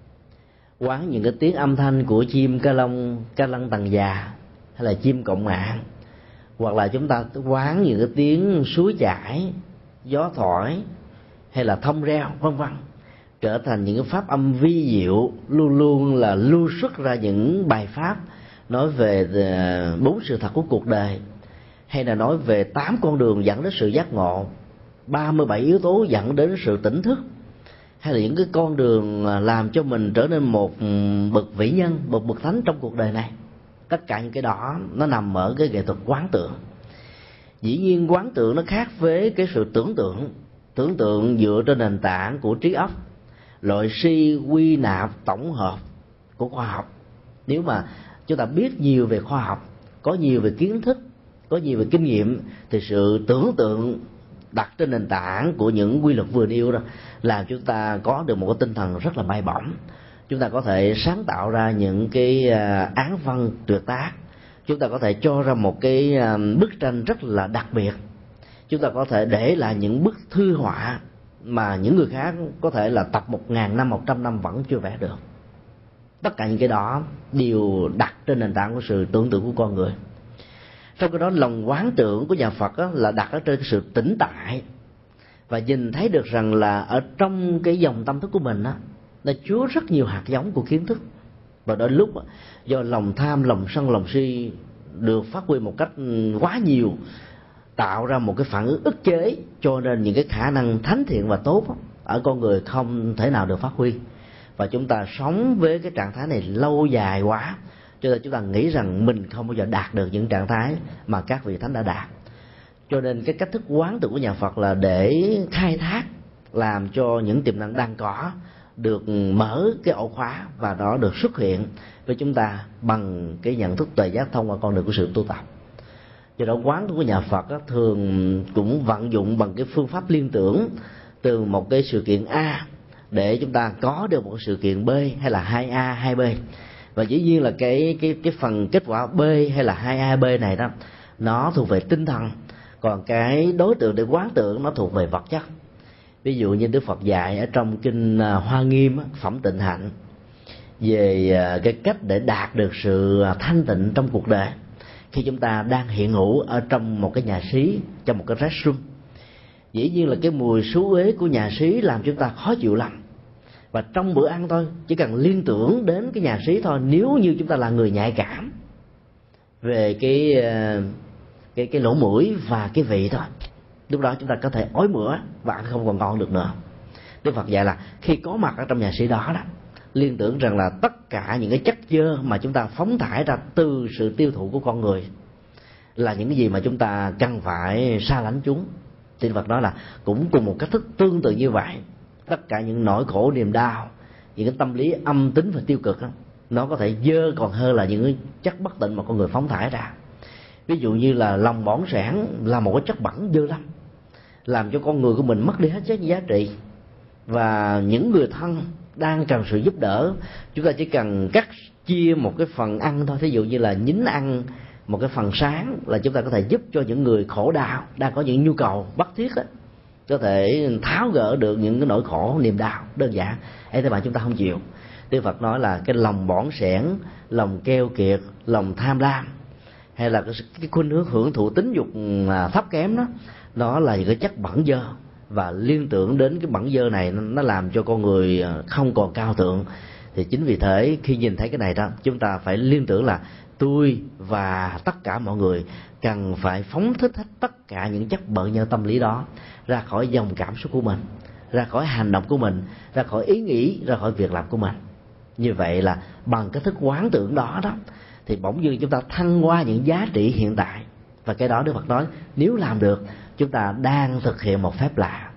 quán những cái tiếng âm thanh của chim ca lông, ca lăng tầng già, hay là chim cộng mạng, hoặc là chúng ta quán những cái tiếng suối chảy, gió thổi, hay là thông reo, vân vân, trở thành những cái pháp âm vi diệu, luôn luôn là lưu xuất ra những bài pháp nói về bốn sự thật của cuộc đời, hay là nói về tám con đường dẫn đến sự giác ngộ, ba mươi bảy yếu tố dẫn đến sự tỉnh thức, hay là những cái con đường làm cho mình trở nên một bậc vĩ nhân, một bậc thánh trong cuộc đời này. Tất cả những cái đó nó nằm ở cái nghệ thuật quán tưởng. Dĩ nhiên quán tưởng nó khác với cái sự tưởng tượng. Tưởng tượng dựa trên nền tảng của trí óc, loại suy quy nạp tổng hợp của khoa học. Nếu mà chúng ta biết nhiều về khoa học, có nhiều về kiến thức, có nhiều về kinh nghiệm, thì sự tưởng tượng đặt trên nền tảng của những quy luật vừa nêu đó làm chúng ta có được một cái tinh thần rất là bay bổng. Chúng ta có thể sáng tạo ra những cái án văn tuyệt tác, chúng ta có thể cho ra một cái bức tranh rất là đặc biệt, chúng ta có thể để lại những bức thư họa mà những người khác có thể là tập một ngàn năm, một trăm năm vẫn chưa vẽ được. Tất cả những cái đó đều đặt trên nền tảng của sự tưởng tượng của con người. Trong cái đó, lòng quán tưởng của nhà Phật là đặt ở trên cái sự tĩnh tại, và nhìn thấy được rằng là ở trong cái dòng tâm thức của mình á, nó chứa rất nhiều hạt giống của kiến thức. Và đôi lúc do lòng tham, lòng sân, lòng si được phát huy một cách quá nhiều, tạo ra một cái phản ứng ức chế, cho nên những cái khả năng thánh thiện và tốt ở con người không thể nào được phát huy. Và chúng ta sống với cái trạng thái này lâu dài quá, cho nên chúng ta nghĩ rằng mình không bao giờ đạt được những trạng thái mà các vị thánh đã đạt. Cho nên cái cách thức quán tưởng của nhà Phật là để khai thác, làm cho những tiềm năng đang có được mở cái ổ khóa, và nó được xuất hiện với chúng ta bằng cái nhận thức tuệ giác thông qua con đường của sự tu tập. Do đó quán của nhà Phật á, thường cũng vận dụng bằng cái phương pháp liên tưởng từ một cái sự kiện A để chúng ta có được một sự kiện B, hay là hai A hai B. Và dĩ nhiên là cái cái cái phần kết quả B hay là hai A B này đó, nó thuộc về tinh thần, còn cái đối tượng để quán tưởng nó thuộc về vật chất. Ví dụ như Đức Phật dạy ở trong kinh Hoa Nghiêm Phẩm Tịnh Hạnh về cái cách để đạt được sự thanh tịnh trong cuộc đời. Khi chúng ta đang hiện hữu ở trong một cái nhà xí, trong một cái restroom, dĩ nhiên là cái mùi xú uế của nhà xí làm chúng ta khó chịu lắm. Và trong bữa ăn thôi, chỉ cần liên tưởng đến cái nhà xí thôi, nếu như chúng ta là người nhạy cảm về cái cái cái lỗ mũi và cái vị thôi, lúc đó chúng ta có thể ói mửa và ăn không còn ngon được nữa. Đức Phật dạy là khi có mặt ở trong nhà xí đó đó, liên tưởng rằng là tất cả những cái chất dơ mà chúng ta phóng thải ra từ sự tiêu thụ của con người là những cái gì mà chúng ta cần phải xa lánh chúng. Thì Phật nói là cũng cùng một cách thức tương tự như vậy, tất cả những nỗi khổ niềm đau, những cái tâm lý âm tính và tiêu cực đó, nó có thể dơ còn hơn là những cái chất bất tịnh mà con người phóng thải ra. Ví dụ như là lòng bỏng sẻn là một cái chất bẩn dơ lắm, làm cho con người của mình mất đi hết chất giá trị. Và những người thân đang cần sự giúp đỡ, chúng ta chỉ cần cắt chia một cái phần ăn thôi, thí dụ như là nhín ăn một cái phần sáng, là chúng ta có thể giúp cho những người khổ đau đang có những nhu cầu bất thiết đó, có thể tháo gỡ được những cái nỗi khổ niềm đau đơn giản. Ấy thế mà chúng ta không chịu. Đức Phật nói là cái lòng bỏng sẻn, lòng keo kiệt, lòng tham lam, hay là cái, cái khuynh hướng hưởng thụ tính dục thấp kém đó, nó là những cái chất bẩn dơ. Và liên tưởng đến cái bẩn dơ này, nó làm cho con người không còn cao thượng. Thì chính vì thế khi nhìn thấy cái này đó, chúng ta phải liên tưởng là tôi và tất cả mọi người cần phải phóng thích hết tất cả những chất bẩn nhơ tâm lý đó ra khỏi dòng cảm xúc của mình, ra khỏi hành động của mình, ra khỏi ý nghĩ, ra khỏi việc làm của mình. Như vậy là bằng cái thức quán tưởng đó đó, thì bỗng dưng chúng ta thăng qua những giá trị hiện tại. Và cái đó Đức Phật nói nếu làm được, chúng ta đang thực hiện một phép lạ.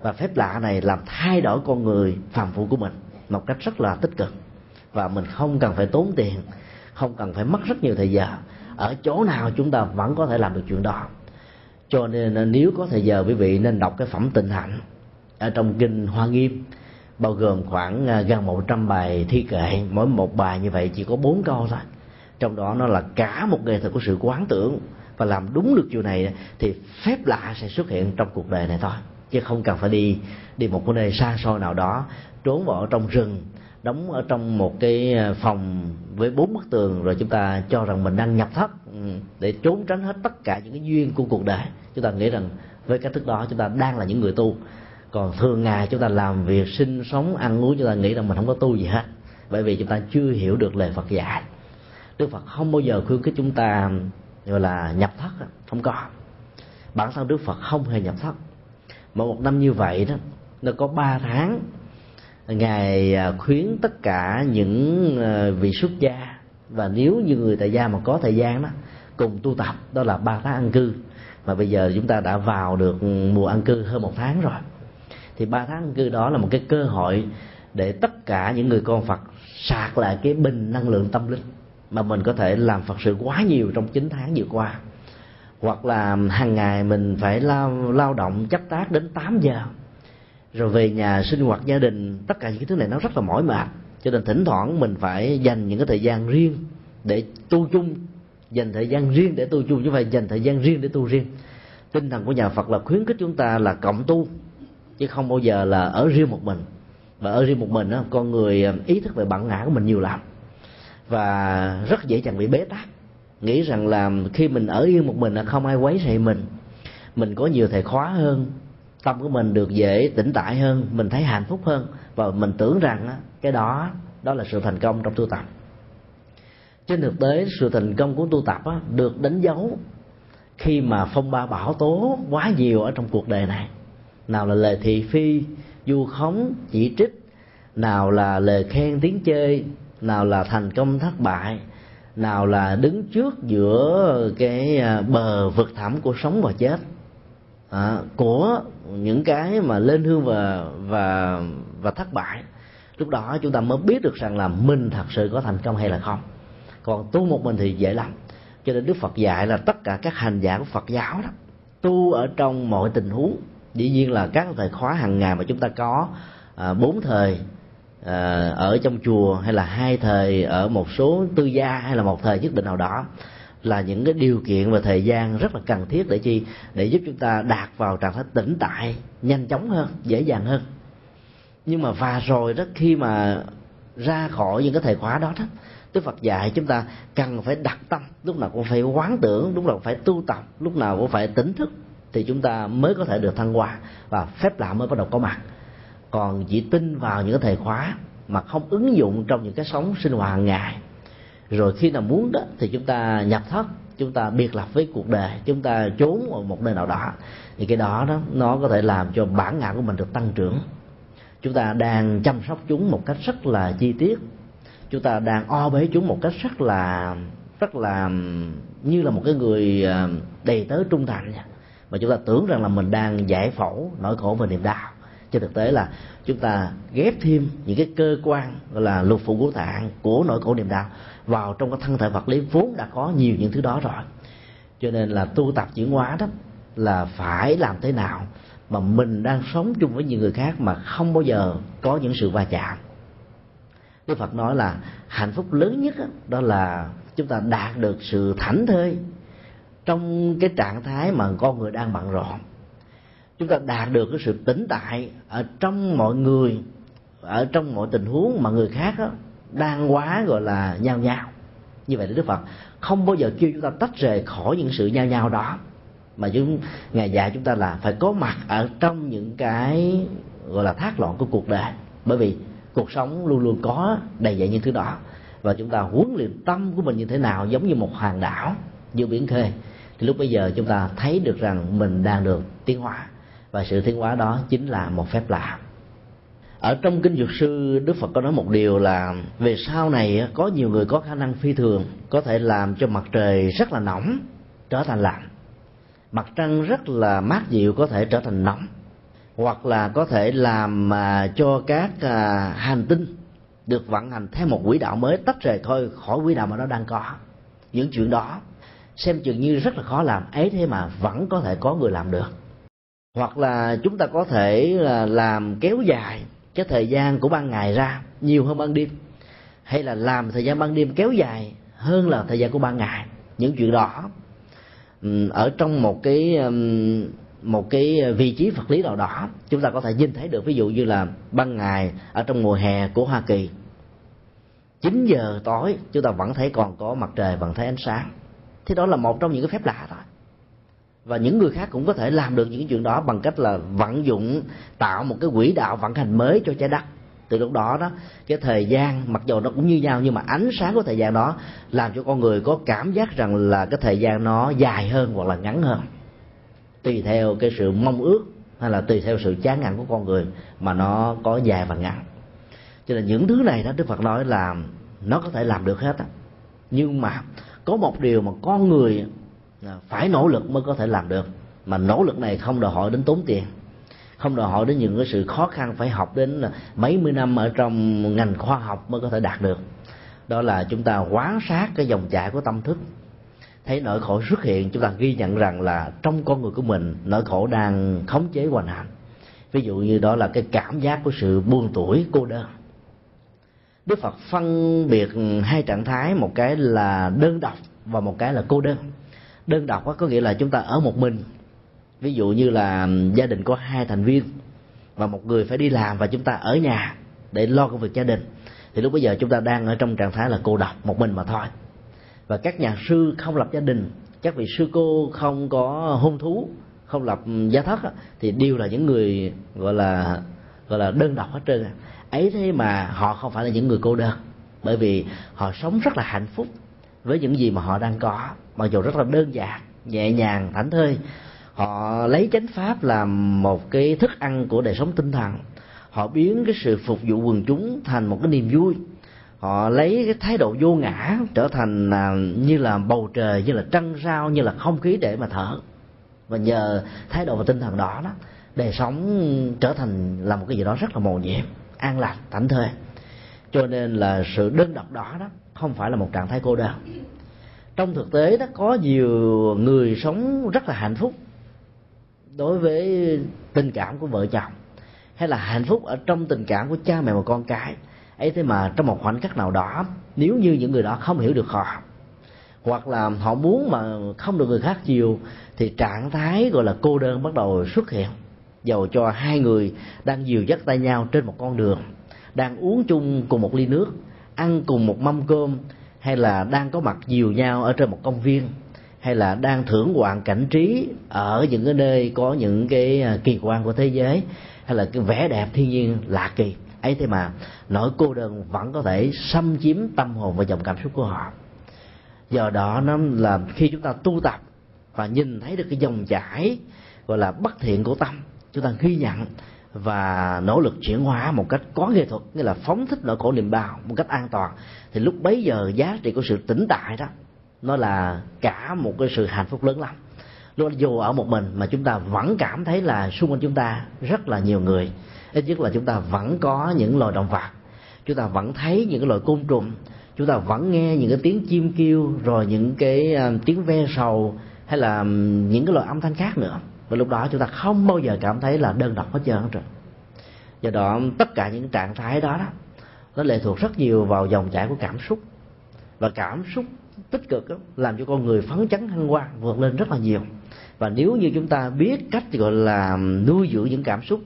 Và phép lạ này làm thay đổi con người phàm phu của mình một cách rất là tích cực, và mình không cần phải tốn tiền, không cần phải mất rất nhiều thời giờ. Ở chỗ nào chúng ta vẫn có thể làm được chuyện đó. Cho nên nếu có thời giờ, quý vị nên đọc cái phẩm Tịnh Hạnh ở trong kinh Hoa Nghiêm, bao gồm khoảng gần một trăm bài thi kệ. Mỗi một bài như vậy chỉ có bốn câu thôi. Trong đó nó là cả một nghệ thuật của sự quán tưởng, và làm đúng được điều này thì phép lạ sẽ xuất hiện trong cuộc đời này thôi, chứ không cần phải đi đi một cái nơi xa xôi nào đó, trốn vào trong rừng, đóng ở trong một cái phòng với bốn bức tường, rồi chúng ta cho rằng mình đang nhập thất để trốn tránh hết tất cả những cái duyên của cuộc đời. Chúng ta nghĩ rằng với cách thức đó chúng ta đang là những người tu. Còn thường ngày chúng ta làm việc, sinh sống, ăn uống, chúng ta nghĩ rằng mình không có tu gì hết, bởi vì chúng ta chưa hiểu được lời Phật dạy. Đức Phật không bao giờ khuyến khích chúng ta gọi là nhập thất, không có. Bản thân Đức Phật không hề nhập thất. Mà một năm như vậy đó, nó có ba tháng Ngài khuyến tất cả những vị xuất gia, và nếu như người tại gia mà có thời gian đó cùng tu tập, đó là ba tháng an cư. Mà bây giờ chúng ta đã vào được mùa an cư hơn một tháng rồi, thì ba tháng an cư đó là một cái cơ hội để tất cả những người con Phật sạc lại cái bình năng lượng tâm linh mà mình có thể làm Phật sự quá nhiều trong chín tháng vừa qua. Hoặc là hàng ngày mình phải lao, lao động chấp tác đến tám giờ, rồi về nhà sinh hoạt gia đình, tất cả những cái thứ này nó rất là mỏi mệt. Cho nên thỉnh thoảng mình phải dành những cái thời gian riêng để tu chung, dành thời gian riêng để tu chung, chứ không phải dành thời gian riêng để tu riêng. Tinh thần của nhà Phật là khuyến khích chúng ta là cộng tu, chứ không bao giờ là ở riêng một mình. Và ở riêng một mình đó, con người ý thức về bản ngã của mình nhiều lắm, và rất dễ dàng bị bế tắc, nghĩ rằng là khi mình ở yên một mình là không ai quấy rầy mình, mình có nhiều thời khóa hơn, tâm của mình được dễ tĩnh tại hơn, mình thấy hạnh phúc hơn, và mình tưởng rằng cái đó đó là sự thành công trong tu tập. Trên thực tế, sự thành công của tu tập được đánh dấu khi mà phong ba bão tố quá nhiều ở trong cuộc đời này. Nào là lời thị phi, vu khống, chỉ trích, nào là lời khen tiếng chê, nào là thành công thất bại, nào là đứng trước giữa cái bờ vực thẳm của sống và chết, à, của những cái mà lên hương và và và thất bại. Lúc đó chúng ta mới biết được rằng là mình thật sự có thành công hay là không. Còn tu một mình thì dễ lắm. Cho nên Đức Phật dạy là tất cả các hành giả của Phật giáo đó, tu ở trong mọi tình huống. Dĩ nhiên là các thời khóa hàng ngày mà chúng ta có à, bốn thời à, ở trong chùa, hay là hai thời ở một số tư gia, hay là một thời nhất định nào đó, là những cái điều kiện và thời gian rất là cần thiết để chi để giúp chúng ta đạt vào trạng thái tĩnh tại nhanh chóng hơn, dễ dàng hơn. Nhưng mà và rồi đó, khi mà ra khỏi những cái thời khóa đó đó, Đức Phật dạy chúng ta cần phải đặt tâm, lúc nào cũng phải quán tưởng, lúc nào cũng phải tu tập, lúc nào cũng phải tỉnh thức, thì chúng ta mới có thể được thăng hoa và phép lạ mới bắt đầu có mặt. Còn chỉ tin vào những cái thời khóa mà không ứng dụng trong những cái sống sinh hoạt hàng ngày, rồi khi nào muốn đó thì chúng ta nhập thất, chúng ta biệt lập với cuộc đời, chúng ta trốn ở một nơi nào đó, thì cái đó đó nó có thể làm cho bản ngã của mình được tăng trưởng. Chúng ta đang chăm sóc chúng một cách rất là chi tiết, chúng ta đang o bế chúng một cách rất là rất là như là một cái người đầy tớ trung thành, mà chúng ta tưởng rằng là mình đang giải phẫu nỗi khổ và niềm đau. Trên thực tế là chúng ta ghép thêm những cái cơ quan gọi là lục phủ ngũ tạng của nỗi khổ niềm đau vào trong cái thân thể vật lý vốn đã có nhiều những thứ đó rồi. Cho nên là tu tập chuyển hóa đó là phải làm thế nào mà mình đang sống chung với nhiều người khác mà không bao giờ có những sự va chạm. Đức Phật nói là hạnh phúc lớn nhất đó, đó là chúng ta đạt được sự thảnh thơi trong cái trạng thái mà con người đang bận rộn. Chúng ta đạt được cái sự tĩnh tại ở trong mọi người, ở trong mọi tình huống mà người khác đó đang quá gọi là nhao nhao. Như vậy thì Đức Phật không bao giờ kêu chúng ta tách rời khỏi những sự nhao nhao đó, mà chúng Ngài dạy chúng ta là phải có mặt ở trong những cái gọi là thác loạn của cuộc đời. Bởi vì cuộc sống luôn luôn có đầy dạy những thứ đó, và chúng ta huấn luyện tâm của mình như thế nào giống như một hòn đảo giữa biển khơi, thì lúc bây giờ chúng ta thấy được rằng mình đang được tiến hóa, và sự tiến hóa đó chính là một phép lạ. Ở trong Kinh Dược Sư, Đức Phật có nói một điều là về sau này có nhiều người có khả năng phi thường, có thể làm cho mặt trời rất là nóng trở thành lạnh, mặt trăng rất là mát dịu có thể trở thành nóng, hoặc là có thể làm mà cho các à, hành tinh được vận hành theo một quỹ đạo mới, tách rời thôi khỏi quỹ đạo mà nó đang có. Những chuyện đó xem chừng như rất là khó làm, ấy thế mà vẫn có thể có người làm được. Hoặc là chúng ta có thể là làm kéo dài cái thời gian của ban ngày ra nhiều hơn ban đêm, hay là làm thời gian ban đêm kéo dài hơn là thời gian của ban ngày. Những chuyện đó ở trong một cái một cái vị trí vật lý nào đó chúng ta có thể nhìn thấy được. Ví dụ như là ban ngày ở trong mùa hè của Hoa Kỳ, chín giờ tối chúng ta vẫn thấy còn có mặt trời, vẫn thấy ánh sáng. Thế đó là một trong những cái phép lạ thôi. Và những người khác cũng có thể làm được những chuyện đó bằng cách là vận dụng, tạo một cái quỹ đạo vận hành mới cho trái đất. Từ lúc đó đó, cái thời gian mặc dù nó cũng như nhau, nhưng mà ánh sáng của thời gian đó làm cho con người có cảm giác rằng là cái thời gian nó dài hơn hoặc là ngắn hơn, tùy theo cái sự mong ước hay là tùy theo sự chán ngán của con người mà nó có dài và ngắn. Cho nên những thứ này đó, Đức Phật nói là nó có thể làm được hết á. Nhưng mà có một điều mà con người phải nỗ lực mới có thể làm được, mà nỗ lực này không đòi hỏi đến tốn tiền, không đòi hỏi đến những cái sự khó khăn phải học đến mấy mươi năm ở trong ngành khoa học mới có thể đạt được. Đó là chúng ta quan sát cái dòng chảy của tâm thức, thấy nỗi khổ xuất hiện, chúng ta ghi nhận rằng là trong con người của mình nỗi khổ đang khống chế hoành hành. Ví dụ như đó là cái cảm giác của sự buồn tủi, cô đơn. Đức Phật phân biệt hai trạng thái, một cái là đơn độc và một cái là cô đơn. Đơn độc có nghĩa là chúng ta ở một mình. Ví dụ như là gia đình có hai thành viên và một người phải đi làm và chúng ta ở nhà để lo công việc gia đình, thì lúc bây giờ chúng ta đang ở trong trạng thái là cô độc, một mình mà thôi. Và các nhà sư không lập gia đình, các vị sư cô không có hôn thú, không lập gia thất, thì đều là những người gọi là gọi là đơn độc hết trơn. Ấy thế mà họ không phải là những người cô đơn, bởi vì họ sống rất là hạnh phúc với những gì mà họ đang có, mặc dù rất là đơn giản, nhẹ nhàng, thảnh thơi. Họ lấy chánh pháp làm một cái thức ăn của đời sống tinh thần. Họ biến cái sự phục vụ quần chúng thành một cái niềm vui. Họ lấy cái thái độ vô ngã trở thành là, như là bầu trời, như là trăng sao, như là không khí để mà thở. Và nhờ thái độ và tinh thần đó, đó đời sống trở thành là một cái gì đó rất là mầu nhiệm, an lạc, thảnh thơi. Cho nên là sự đơn độc đó đó không phải là một trạng thái cô đơn. Trong thực tế đó, có nhiều người sống rất là hạnh phúc đối với tình cảm của vợ chồng, hay là hạnh phúc ở trong tình cảm của cha mẹ và con cái. Ấy thế mà trong một khoảnh khắc nào đó, nếu như những người đó không hiểu được họ, hoặc là họ muốn mà không được người khác chiều, thì trạng thái gọi là cô đơn bắt đầu xuất hiện. Dầu cho hai người đang dìu dắt tay nhau trên một con đường, đang uống chung cùng một ly nước, ăn cùng một mâm cơm, hay là đang có mặt dìu nhau ở trên một công viên, hay là đang thưởng ngoạn cảnh trí ở những cái nơi có những cái kỳ quan của thế giới, hay là cái vẻ đẹp thiên nhiên lạ kỳ. Ấy thế mà nỗi cô đơn vẫn có thể xâm chiếm tâm hồn và dòng cảm xúc của họ. Do đó nó là khi chúng ta tu tập và nhìn thấy được cái dòng chảy gọi là bất thiện của tâm, chúng ta ghi nhận và nỗ lực chuyển hóa một cách có nghệ thuật, nghĩa là phóng thích nỗi khổ niềm đau một cách an toàn, thì lúc bấy giờ giá trị của sự tĩnh tại đó nó là cả một cái sự hạnh phúc lớn lắm. Lúc dù ở một mình mà chúng ta vẫn cảm thấy là xung quanh chúng ta rất là nhiều người, ít nhất là chúng ta vẫn có những loài động vật, chúng ta vẫn thấy những cái loài côn trùng, chúng ta vẫn nghe những cái tiếng chim kêu, rồi những cái uh, tiếng ve sầu, hay là những cái loại âm thanh khác nữa. Và lúc đó chúng ta không bao giờ cảm thấy là đơn độc hết trơn rồi. Do đó tất cả những trạng thái đó, đó nó lệ thuộc rất nhiều vào dòng chảy của cảm xúc. Và cảm xúc tích cực đó, làm cho con người phấn chấn hân hoan, vượt lên rất là nhiều. Và nếu như chúng ta biết cách gọi là nuôi dưỡng những cảm xúc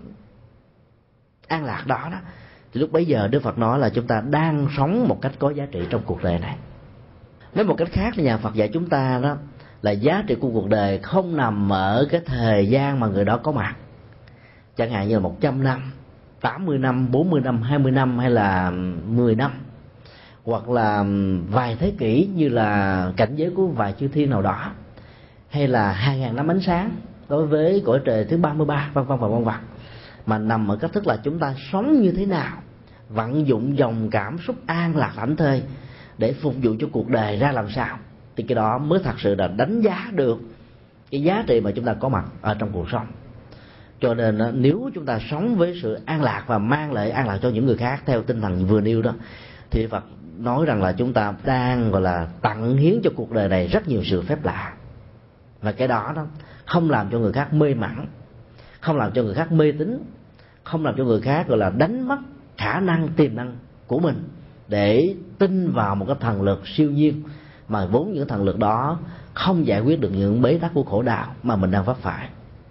an lạc đó, đó thì lúc bấy giờ Đức Phật nói là chúng ta đang sống một cách có giá trị trong cuộc đời này. Nói một cách khác thì nhà Phật dạy chúng ta đó là giá trị của cuộc đời không nằm ở cái thời gian mà người đó có mặt, chẳng hạn như là một trăm năm, tám mươi năm, bốn mươi năm, hai mươi năm, hay là mười năm, hoặc là vài thế kỷ như là cảnh giới của vài chư thiên nào đó, hay là hai ngàn năm ánh sáng đối với cõi trời thứ ba mươi ba, vân vân và vân vân. Mà nằm ở cách thức là chúng ta sống như thế nào, vận dụng dòng cảm xúc an lạc thảnh thơi để phục vụ cho cuộc đời ra làm sao, thì cái đó mới thật sự là đánh giá được cái giá trị mà chúng ta có mặt ở trong cuộc sống. Cho nên nếu chúng ta sống với sự an lạc và mang lại an lạc cho những người khác theo tinh thần vừa nêu đó, thì Phật nói rằng là chúng ta đang gọi là tặng hiến cho cuộc đời này rất nhiều sự phép lạ. Và cái đó đó không làm cho người khác mê mẩn, không làm cho người khác mê tín, không làm cho người khác gọi là đánh mất khả năng tiềm năng của mình để tin vào một cái thần lực siêu nhiên, mà vốn những thần lực đó không giải quyết được những bế tắc của khổ đau mà mình đang vấp phải.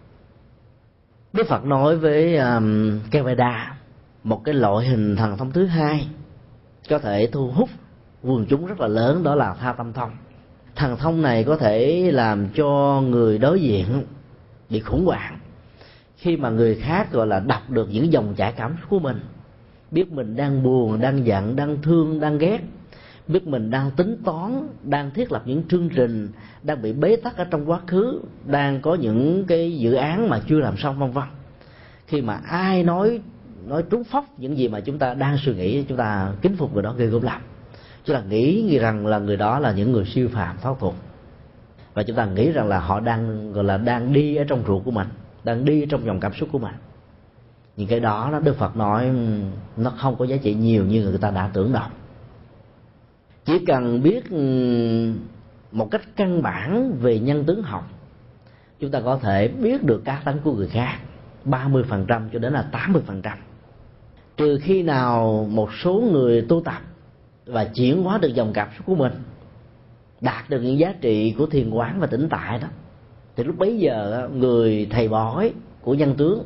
Đức Phật nói với um, Kevada, một cái loại hình thần thông thứ hai có thể thu hút quần chúng rất là lớn, đó là tha tâm thông. Thần thông này có thể làm cho người đối diện bị khủng hoảng khi mà người khác gọi là đọc được những dòng chảy cảm xúc của mình, biết mình đang buồn, đang giận, đang thương, đang ghét, biết mình đang tính toán, đang thiết lập những chương trình, đang bị bế tắc ở trong quá khứ, đang có những cái dự án mà chưa làm xong, vân vân. Khi mà ai nói nói trúng phóc những gì mà chúng ta đang suy nghĩ, chúng ta kính phục người đó ghê gớm lắm. Chúng ta nghĩ, nghĩ rằng là người đó là những người siêu phàm pháp thuật, và chúng ta nghĩ rằng là họ đang gọi là đang đi ở trong ruột của mình, đang đi trong dòng cảm xúc của mình. Những cái đó đó Đức Phật nói nó không có giá trị nhiều như người ta đã tưởng đâu. Chỉ cần biết một cách căn bản về nhân tướng học, chúng ta có thể biết được cá tánh của người khác ba mươi phần trăm cho đến là tám mươi phần trăm. Trừ khi nào một số người tu tập và chuyển hóa được dòng cảm xúc của mình, đạt được những giá trị của thiền quán và tĩnh tại đó, thì lúc bấy giờ người thầy bói của nhân tướng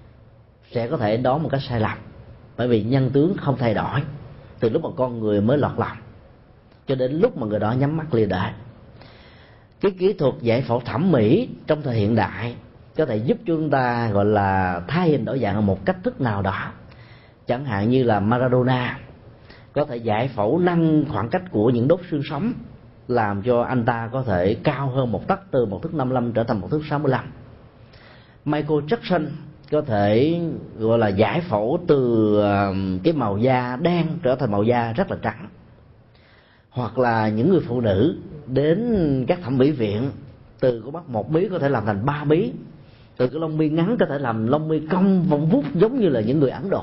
sẽ có thể đoán một cách sai lầm. Bởi vì nhân tướng không thay đổi từ lúc mà con người mới lọt lòng cho đến lúc mà người đó nhắm mắt lìa đời. Cái kỹ thuật giải phẫu thẩm mỹ trong thời hiện đại có thể giúp chúng ta gọi là thay hình đổi dạng ở một cách thức nào đó. Chẳng hạn như là Maradona có thể giải phẫu nâng khoảng cách của những đốt xương sống, làm cho anh ta có thể cao hơn một tấc, từ một thước năm mươi lăm trở thành một thước sáu mươi lăm. Michael Jackson có thể gọi là giải phẫu từ cái màu da đen trở thành màu da rất là trắng. Hoặc là những người phụ nữ đến các thẩm mỹ viện, từ có mắt một mí có thể làm thành ba mí, từ cái lông mi ngắn có thể làm lông mi cong vòng vút giống như là những người Ấn Độ,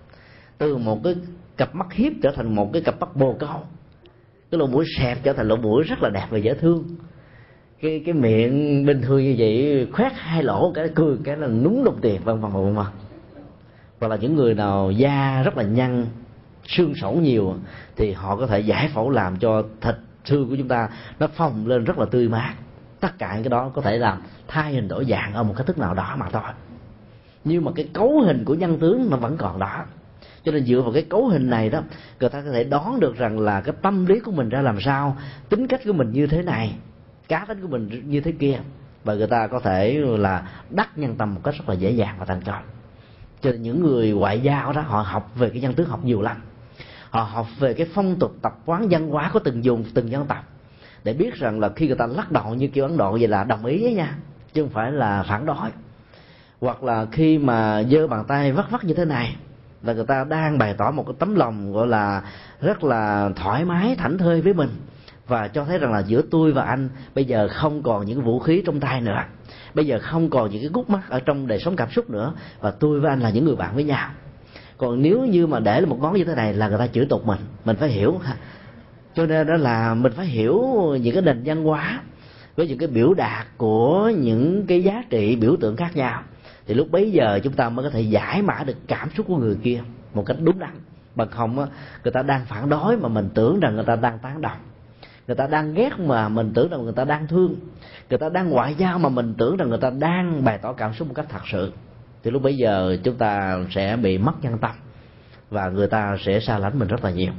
từ một cái cặp mắt hiếp trở thành một cái cặp mắt bồ câu, cái lỗ mũi xẹp trở thành lỗ mũi rất là đẹp và dễ thương, cái cái miệng bình thường như vậy khoét hai lỗ cái cười cái là núng đồng tiền, vân vân vân vân. Hoặc là những người nào da rất là nhăn, xương sẩu nhiều thì họ có thể giải phẫu làm cho thịt xương của chúng ta nó phồng lên rất là tươi mát. Tất cả những cái đó có thể làm thay hình đổi dạng ở một cách thức nào đó mà thôi. Nhưng mà cái cấu hình của nhân tướng nó vẫn còn đó. Cho nên dựa vào cái cấu hình này đó, người ta có thể đoán được rằng là cái tâm lý của mình ra làm sao, tính cách của mình như thế này, cá tính của mình như thế kia, và người ta có thể là đắc nhân tâm một cách rất là dễ dàng và thành công. Cho nên những người ngoại giao đó, họ học về cái nhân tướng học nhiều lắm. Họ học về cái phong tục tập quán văn hóa của từng vùng, từng dân tộc, để biết rằng là khi người ta lắc đầu như kiểu Ấn Độ vậy là đồng ý với nha, chứ không phải là phản đối. Hoặc là khi mà giơ bàn tay vắt vắt như thế này là người ta đang bày tỏ một cái tấm lòng gọi là rất là thoải mái, thảnh thơi với mình, và cho thấy rằng là giữa tôi và anh bây giờ không còn những vũ khí trong tay nữa, bây giờ không còn những cái gút mắt ở trong đời sống cảm xúc nữa, và tôi với anh là những người bạn với nhau. Còn nếu như mà để một ngón như thế này là người ta chửi tục mình, mình phải hiểu. Cho nên đó là mình phải hiểu những cái nền văn hóa với những cái biểu đạt của những cái giá trị biểu tượng khác nhau, thì lúc bấy giờ chúng ta mới có thể giải mã được cảm xúc của người kia một cách đúng đắn. Bằng không á, người ta đang phản đối mà mình tưởng rằng người ta đang tán đồng, người ta đang ghét mà mình tưởng rằng người ta đang thương, người ta đang ngoại giao mà mình tưởng rằng người ta đang bày tỏ cảm xúc một cách thật sự, thì lúc bấy giờ chúng ta sẽ bị mất nhân tâm và người ta sẽ xa lánh mình rất là nhiều.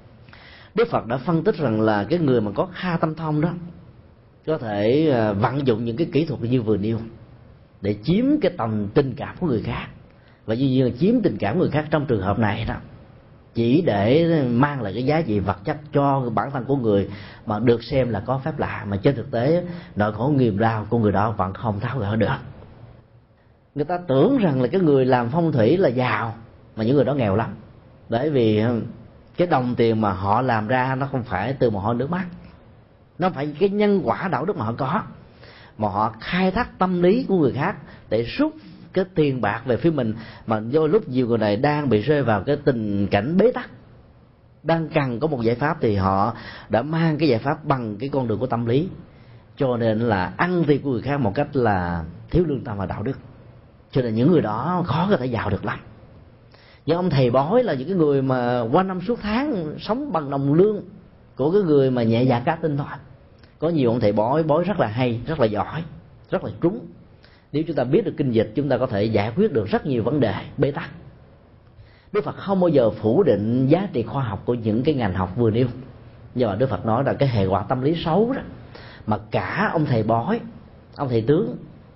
Đức Phật đã phân tích rằng là cái người mà có kha tâm thông đó có thể vận dụng những cái kỹ thuật như vừa nêu để chiếm cái tầm tình cảm của người khác, và dĩ nhiên là chiếm tình cảm người khác trong trường hợp này đó chỉ để mang lại cái giá trị vật chất cho bản thân của người mà được xem là có phép lạ, mà trên thực tế nỗi khổ niềm đau của người đó vẫn không tháo gỡ được. Người ta tưởng rằng là cái người làm phong thủy là giàu, mà những người đó nghèo lắm, bởi vì cái đồng tiền mà họ làm ra nó không phải từ mồ hôi nước mắt, nó phải cái nhân quả đạo đức mà họ có, mà họ khai thác tâm lý của người khác để xúc cái tiền bạc về phía mình, mà do lúc nhiều người này đang bị rơi vào cái tình cảnh bế tắc, đang cần có một giải pháp, thì họ đã mang cái giải pháp bằng cái con đường của tâm lý, cho nên là ăn tiền của người khác một cách là thiếu lương tâm và đạo đức. Cho nên những người đó khó có thể giàu được lắm. Những ông thầy bói là những cái người mà qua năm suốt tháng sống bằng đồng lương của cái người mà nhẹ dạ cá tinh thôi. Có nhiều ông thầy bói bói rất là hay, rất là giỏi, rất là trúng. Nếu chúng ta biết được kinh dịch, chúng ta có thể giải quyết được rất nhiều vấn đề bế tắc. Đức Phật không bao giờ phủ định giá trị khoa học của những cái ngành học vừa nêu, nhưng mà Đức Phật nói là cái hệ quả tâm lý xấu đó mà cả ông thầy bói, ông thầy tướng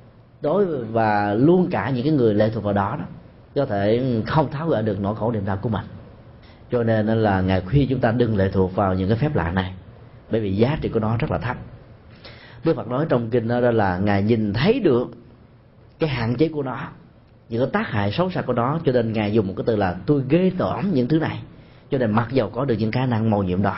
đối và luôn cả những cái người lệ thuộc vào đó đó có thể không tháo gỡ được nỗi khổ niềm đau của mình. Cho nên là Ngài khuyên chúng ta đừng lệ thuộc vào những cái phép lạ này, bởi vì giá trị của nó rất là thấp. Đức Phật nói trong kinh đó là Ngài nhìn thấy được cái hạn chế của nó, những cái tác hại xấu xa của nó, cho nên Ngài dùng một cái từ là tôi ghê tởm những thứ này. Cho nên mặc dầu có được những khả năng mầu nhiệm đó,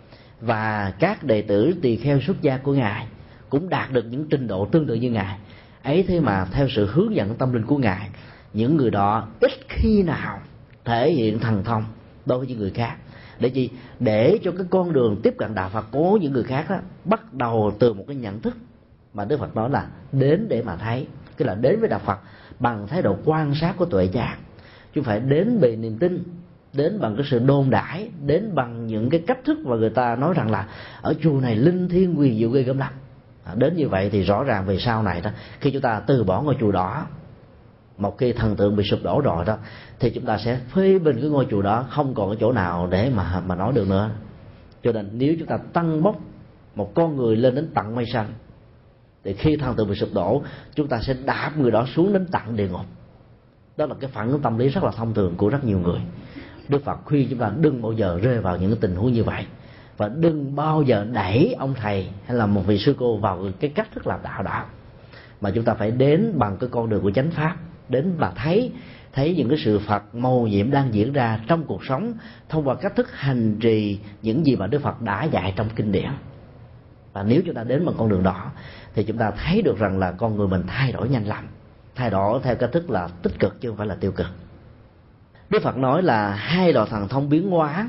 và các đệ tử tỳ kheo xuất gia của Ngài cũng đạt được những trình độ tương tự như Ngài ấy, thế mà theo sự hướng dẫn tâm linh của Ngài, những người đó ít khi nào thể hiện thần thông đối với những người khác. Để chi? Để cho cái con đường tiếp cận đạo Phật của những người khác đó bắt đầu từ một cái nhận thức mà Đức Phật nói là đến để mà thấy, tức là đến với đạo Phật bằng thái độ quan sát của tuệ giác, chứ không phải đến vì niềm tin, đến bằng cái sự đồn đãi, đến bằng những cái cách thức mà người ta nói rằng là ở chùa này linh thiêng quyền diệu ghê gớm lắm. À, đến như vậy thì rõ ràng về sau này đó, khi chúng ta từ bỏ ngôi chùa đó, một khi thần tượng bị sụp đổ rồi đó, thì chúng ta sẽ phê bình cái ngôi chùa đó không còn cái chỗ nào để mà mà nói được nữa. Cho nên nếu chúng ta tăng bốc một con người lên đến tận mây xanh, thì khi thần tượng bị sụp đổ, chúng ta sẽ đạp người đó xuống đến tận địa ngục. Đó là cái phản ứng tâm lý rất là thông thường của rất nhiều người. Đức Phật khuyên chúng ta đừng bao giờ rơi vào những cái tình huống như vậy, và đừng bao giờ đẩy ông thầy hay là một vị sư cô vào cái cách thức làm đạo đó, mà chúng ta phải đến bằng cái con đường của chánh pháp, đến và thấy thấy những cái sự Phật mầu nhiệm đang diễn ra trong cuộc sống thông qua cách thức hành trì những gì mà Đức Phật đã dạy trong kinh điển. Và nếu chúng ta đến bằng con đường đó thì chúng ta thấy được rằng là con người mình thay đổi nhanh lắm, thay đổi theo cách thức là tích cực chứ không phải là tiêu cực. Đức Phật nói là hai loại thần thông biến hóa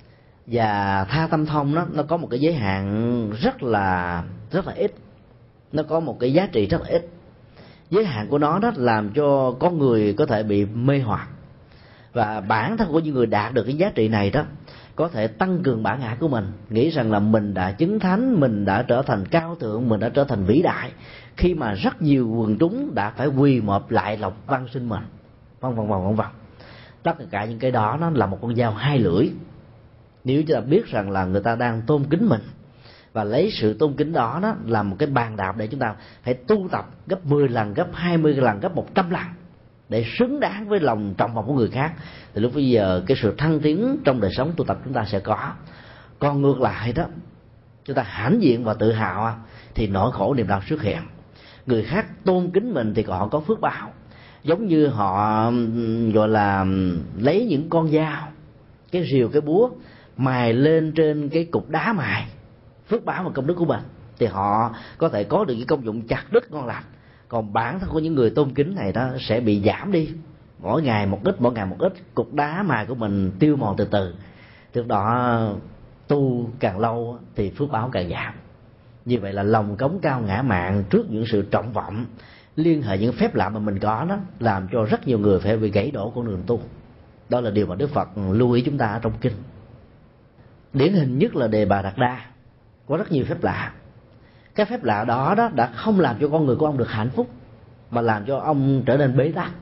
và tha tâm thông đó, nó có một cái giới hạn rất là rất là ít, nó có một cái giá trị rất là ít. Giới hạn của nó đó làm cho con người có thể bị mê hoặc, và bản thân của những người đạt được cái giá trị này đó có thể tăng cường bản ngã của mình, nghĩ rằng là mình đã chứng thánh, mình đã trở thành cao thượng, mình đã trở thành vĩ đại, khi mà rất nhiều quần chúng đã phải quỳ mọp lại lòng van xin mình, vân vân vân vân vân. Tất cả những cái đó nó là một con dao hai lưỡi. Nếu chúng ta biết rằng là người ta đang tôn kính mình, và lấy sự tôn kính đó đó là một cái bàn đạp để chúng ta phải tu tập gấp mười lần, gấp hai mươi lần, gấp một trăm lần để xứng đáng với lòng trọng vọng của người khác, thì lúc bây giờ cái sự thăng tiến trong đời sống tu tập chúng ta sẽ có. Còn ngược lại đó, chúng ta hãnh diện và tự hào thì nỗi khổ niềm đau xuất hiện. Người khác tôn kính mình thì họ có phước báo, giống như họ gọi là lấy những con dao, cái rìu, cái búa mài lên trên cái cục đá mài, phước báo và công đức của mình, thì họ có thể có được cái công dụng chặt đứt ngon lành. Còn bản thân của những người tôn kính này đó sẽ bị giảm đi, mỗi ngày một ít, mỗi ngày một ít, cục đá mài của mình tiêu mòn từ từ. Trước đó tu càng lâu thì phước báo càng giảm. Như vậy là lòng cống cao ngã mạn trước những sự trọng vọng, liên hệ những phép lạ mà mình có đó, làm cho rất nhiều người phải bị gãy đổ con đường tu. Đó là điều mà Đức Phật lưu ý chúng ta ở trong kinh. Điển hình nhất là Đề Bà Đạt Đa có rất nhiều phép lạ. Cái phép lạ đó đó đã không làm cho con người của ông được hạnh phúc, mà làm cho ông trở nên bế tắc.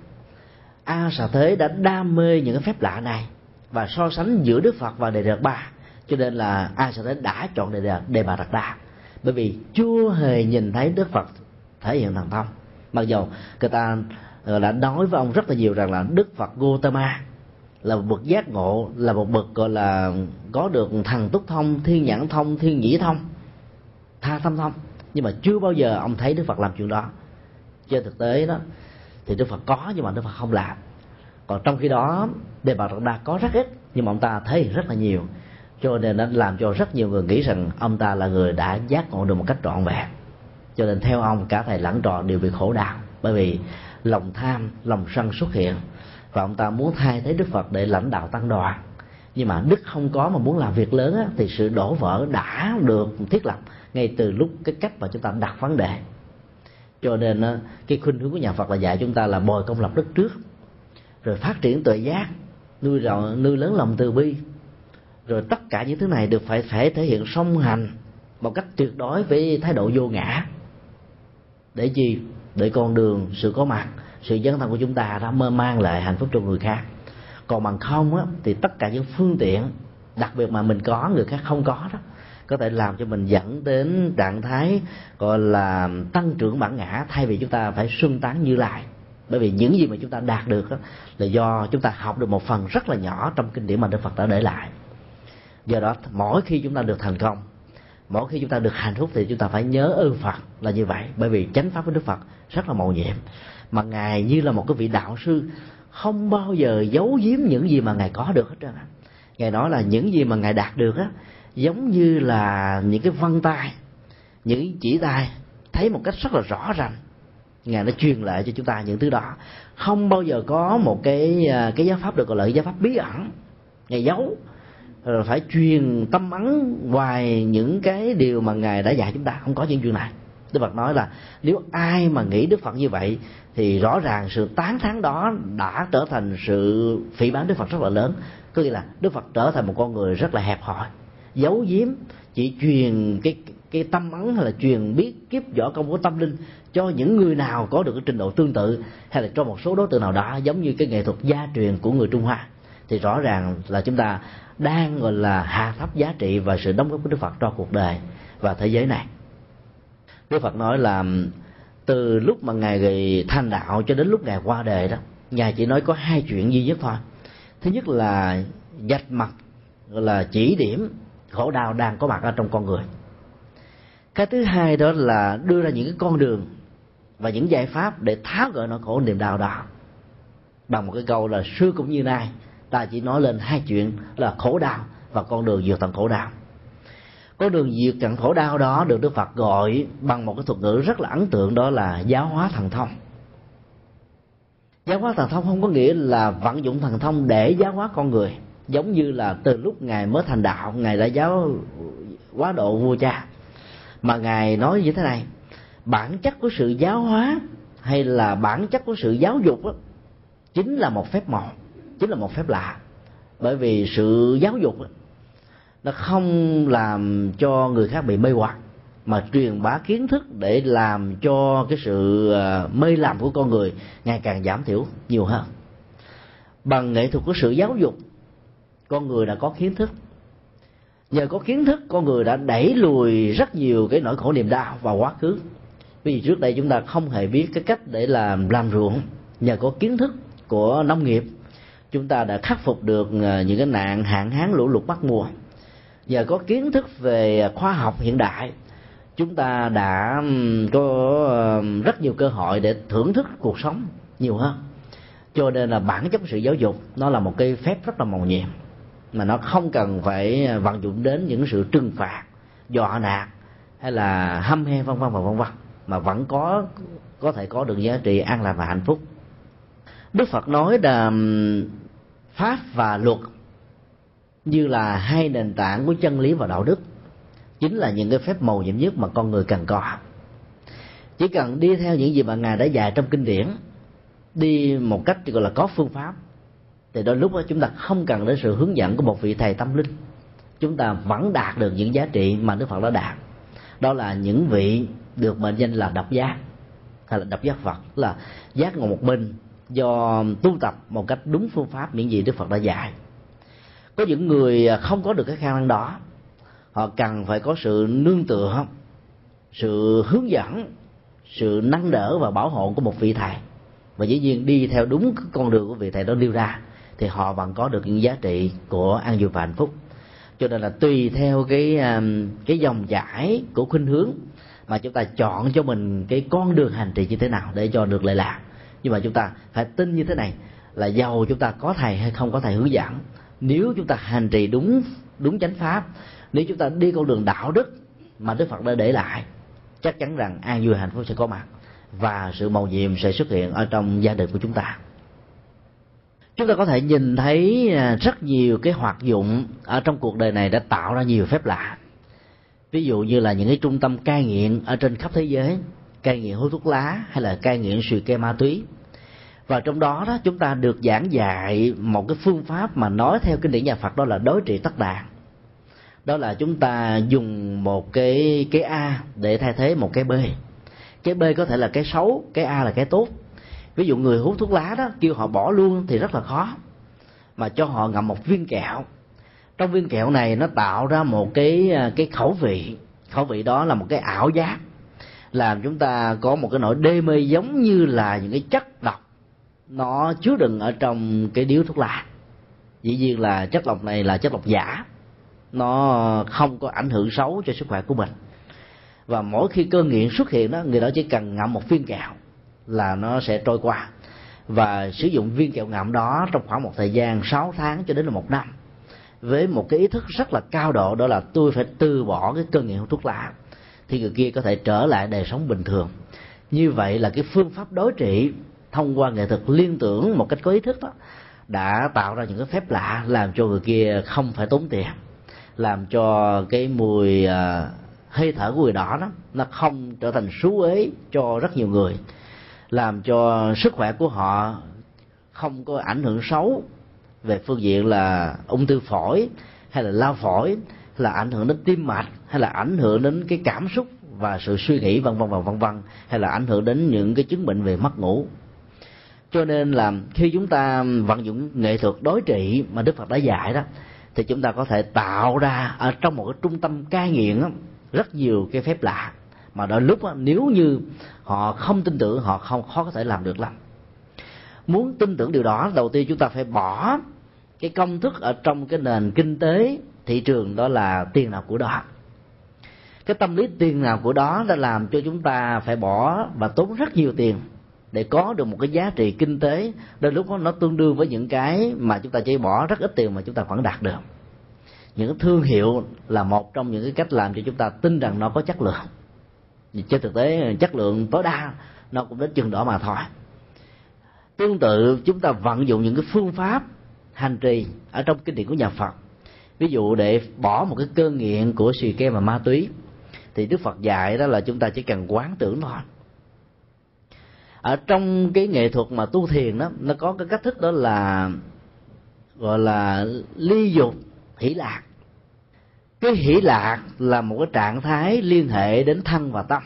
A Xà Thế đã đam mê những cái phép lạ này và so sánh giữa Đức Phật và Đề Đạt Ba, cho nên là A Xà Thế đã chọn Đề, Đề, Đề Bà Đạt Đa, bởi vì chưa hề nhìn thấy Đức Phật thể hiện thần thông. Mặc dầu người ta đã nói với ông rất là nhiều rằng là Đức Phật Gautama là một bậc giác ngộ, là một bậc gọi là có được thần túc thông, thiên nhãn thông, thiên nhĩ thông, tha tâm thông, nhưng mà chưa bao giờ ông thấy Đức Phật làm chuyện đó. Trên thực tế đó thì Đức Phật có, nhưng mà Đức Phật không làm. Còn trong khi đó Đề Bà Đạt Đa có rất ít, nhưng mà ông ta thấy rất là nhiều, cho nên nó làm cho rất nhiều người nghĩ rằng ông ta là người đã giác ngộ được một cách trọn vẹn. Cho nên theo ông cả thầy lẫn trò đều bị khổ đau. bởi vì lòng tham, lòng sân xuất hiện, và ông ta muốn thay thế Đức Phật để lãnh đạo tăng đoàn. Nhưng mà đức không có mà muốn làm việc lớn á, thì sự đổ vỡ đã được thiết lập ngay từ lúc cái cách mà chúng ta đặt vấn đề. Cho nên á, cái khuynh hướng của nhà Phật là dạy chúng ta là bồi công lập đức trước, rồi phát triển tuệ giác, nuôi rộng, nuôi lớn lòng từ bi, rồi tất cả những thứ này được phải phải thể hiện song hành một cách tuyệt đối với thái độ vô ngã. Để chi? Để con đường sự có mặt, sự dấn thân của chúng ta đã mơ mang lại hạnh phúc cho người khác. Còn bằng không á, thì tất cả những phương tiện đặc biệt mà mình có người khác không có đó, có thể làm cho mình dẫn đến trạng thái gọi là tăng trưởng bản ngã, thay vì chúng ta phải xuân tán Như Lai. Bởi vì những gì mà chúng ta đạt được đó là do chúng ta học được một phần rất là nhỏ trong kinh điển mà Đức Phật đã để lại. Do đó mỗi khi chúng ta được thành công, mỗi khi chúng ta được hạnh phúc, thì chúng ta phải nhớ ơn Phật là như vậy. Bởi vì chánh pháp của Đức Phật rất là mầu nhiệm, mà Ngài như là một cái vị đạo sư không bao giờ giấu giếm những gì mà Ngài có được hết trơn. Ngài nói là những gì mà Ngài đạt được á, giống như là những cái vân tay, những chỉ tay thấy một cách rất là rõ ràng. Ngài đã truyền lại cho chúng ta những thứ đó. Không bao giờ có một cái cái giáo pháp được gọi là giáo pháp bí ẩn, Ngài giấu. Rồi phải truyền tâm ấn ngoài những cái điều mà Ngài đã dạy chúng ta, không có những chuyện này. Đức Phật nói là nếu ai mà nghĩ Đức Phật như vậy thì rõ ràng sự tán thán đó đã trở thành sự phỉ báng Đức Phật rất là lớn. Có nghĩa là Đức Phật trở thành một con người rất là hẹp hòi, giấu giếm, chỉ truyền cái cái tâm ấn hay là truyền biết kiếp võ công của tâm linh cho những người nào có được cái trình độ tương tự, hay là cho một số đối tượng nào đó, giống như cái nghệ thuật gia truyền của người Trung Hoa. Thì rõ ràng là chúng ta đang gọi là hạ thấp giá trị và sự đóng góp của Đức Phật cho cuộc đời và thế giới này. Đức Phật nói là từ lúc mà Ngài thành đạo cho đến lúc Ngài qua đời đó, Ngài chỉ nói có hai chuyện duy nhất thôi. Thứ nhất là vạch mặt, gọi là chỉ điểm khổ đau đang có mặt ở trong con người. Cái thứ hai đó là đưa ra những cái con đường và những giải pháp để tháo gỡ nỗi khổ niềm đau đó. Bằng một cái câu là xưa cũng như nay, ta chỉ nói lên hai chuyện là khổ đau và con đường vượt tận khổ đau. Con đường vượt tận khổ đau đó được Đức Phật gọi bằng một cái thuật ngữ rất là ấn tượng, đó là giáo hóa thần thông. Giáo hóa thần thông không có nghĩa là vận dụng thần thông để giáo hóa con người, giống như là từ lúc Ngài mới thành đạo, Ngài đã giáo hóa độ vua cha. Mà Ngài nói như thế này: bản chất của sự giáo hóa hay là bản chất của sự giáo dục đó, chính là một phép màu, chính là một phép lạ. Bởi vì sự giáo dục đó, nó không làm cho người khác bị mê hoặc, mà truyền bá kiến thức để làm cho cái sự mê lầm của con người ngày càng giảm thiểu nhiều hơn. Bằng nghệ thuật của sự giáo dục, con người đã có kiến thức. Nhờ có kiến thức, con người đã đẩy lùi rất nhiều cái nỗi khổ niềm đau vào quá khứ. Vì trước đây chúng ta không hề biết cái cách để làm làm ruộng. Nhờ có kiến thức của nông nghiệp, chúng ta đã khắc phục được những cái nạn hạn hán lũ lụt mất mùa. Nhờ có kiến thức về khoa học hiện đại, chúng ta đã có rất nhiều cơ hội để thưởng thức cuộc sống nhiều hơn. Cho nên là bản chất sự giáo dục nó là một cái phép rất là mầu nhiệm, mà nó không cần phải vận dụng đến những sự trừng phạt, dọa nạt hay là hăm he vân vân và vân vân, mà vẫn có có thể có được giá trị an lạc và hạnh phúc. Đức Phật nói là pháp và luật như là hai nền tảng của chân lý và đạo đức, chính là những cái phép mầu nhiệm nhất mà con người cần có. Chỉ cần đi theo những gì mà Ngài đã dạy trong kinh điển, đi một cách gọi là có phương pháp, thì đôi lúc đó chúng ta không cần đến sự hướng dẫn của một vị thầy tâm linh, chúng ta vẫn đạt được những giá trị mà Đức Phật đã đạt. Đó là những vị được mệnh danh là độc giác hay là độc giác Phật, là giác ngộ một mình do tu tập một cách đúng phương pháp những gì Đức Phật đã dạy. Có những người không có được cái khả năng đó, họ cần phải có sự nương tựa, sự hướng dẫn, sự nâng đỡ và bảo hộ của một vị thầy. Và dĩ nhiên đi theo đúng con đường của vị thầy đó nêu ra, thì họ vẫn có được những giá trị của an vui và hạnh phúc. Cho nên là tùy theo cái cái dòng chảy của khuynh hướng mà chúng ta chọn cho mình cái con đường hành trì như thế nào để cho được lệ lạc. Nhưng mà chúng ta phải tin như thế này, là dầu chúng ta có thầy hay không có thầy hướng dẫn, nếu chúng ta hành trì đúng đúng chánh pháp, nếu chúng ta đi con đường đạo đức mà Đức Phật đã để lại, chắc chắn rằng an vui hạnh phúc sẽ có mặt. và sự mầu nhiệm sẽ xuất hiện ở trong gia đình của chúng ta. Chúng ta có thể nhìn thấy rất nhiều cái hoạt dụng ở trong cuộc đời này đã tạo ra nhiều phép lạ. Ví dụ như là những cái trung tâm cai nghiện ở trên khắp thế giới, cai nghiện hút thuốc lá hay là cai nghiện xì ke ma túy. Và trong đó đó chúng ta được giảng dạy một cái phương pháp mà nói theo kinh điển nhà Phật, đó là đối trị tắc đạn. Đó là chúng ta dùng một cái cái A để thay thế một cái B. Cái B có thể là cái xấu, cái A là cái tốt. Ví dụ người hút thuốc lá đó, kêu họ bỏ luôn thì rất là khó, mà cho họ ngậm một viên kẹo. Trong viên kẹo này nó tạo ra một cái cái khẩu vị, khẩu vị đó là một cái ảo giác, làm chúng ta có một cái nỗi đê mê giống như là những cái chất độc nó chứa đựng ở trong cái điếu thuốc lá. Dĩ nhiên là chất độc này là chất độc giả, nó không có ảnh hưởng xấu cho sức khỏe của mình. Và mỗi khi cơn nghiện xuất hiện đó, người đó chỉ cần ngậm một viên kẹo là nó sẽ trôi qua, và sử dụng viên kẹo ngậm đó trong khoảng một thời gian sáu tháng cho đến là một năm, với một cái ý thức rất là cao độ, đó là tôi phải từ bỏ cái cơn nghiện hút thuốc lá, thì người kia có thể trở lại đời sống bình thường. Như vậy là cái phương pháp đối trị thông qua nghệ thuật liên tưởng một cách có ý thức đó đã tạo ra những cái phép lạ, làm cho người kia không phải tốn tiền, làm cho cái mùi uh, hơi thở của người đó, đó nó không trở thành xú uế cho rất nhiều người, làm cho sức khỏe của họ không có ảnh hưởng xấu về phương diện là ung thư phổi hay là lao phổi, hay là ảnh hưởng đến tim mạch, hay là ảnh hưởng đến cái cảm xúc và sự suy nghĩ vân vân và vân vân, hay là ảnh hưởng đến những cái chứng bệnh về mất ngủ. Cho nên là khi chúng ta vận dụng nghệ thuật đối trị mà Đức Phật đã dạy đó, thì chúng ta có thể tạo ra ở trong một cái trung tâm cai nghiện đó, rất nhiều cái phép lạ mà đôi lúc đó, nếu như họ không tin tưởng, họ không khó có thể làm được lắm. Muốn tin tưởng điều đó, đầu tiên chúng ta phải bỏ cái công thức ở trong cái nền kinh tế thị trường, đó là tiền nào của đó. Cái tâm lý tiền nào của đó đã làm cho chúng ta phải bỏ và tốn rất nhiều tiền để có được một cái giá trị kinh tế, đôi lúc đó nó tương đương với những cái mà chúng ta chỉ bỏ rất ít tiền mà chúng ta vẫn đạt được. Những cái thương hiệu là một trong những cái cách làm cho chúng ta tin rằng nó có chất lượng. Vì trên thực tế chất lượng tối đa nó cũng đến chừng đó mà thôi. Tương tự chúng ta vận dụng những cái phương pháp hành trì ở trong kinh điển của nhà Phật. Ví dụ để bỏ một cái cơn nghiện của xì ke và ma túy, thì Đức Phật dạy đó là chúng ta chỉ cần quán tưởng thôi. Ở trong cái nghệ thuật mà tu thiền đó, nó có cái cách thức đó là gọi là ly dục hỷ lạc. Cái hỷ lạc là một cái trạng thái liên hệ đến thân và tâm.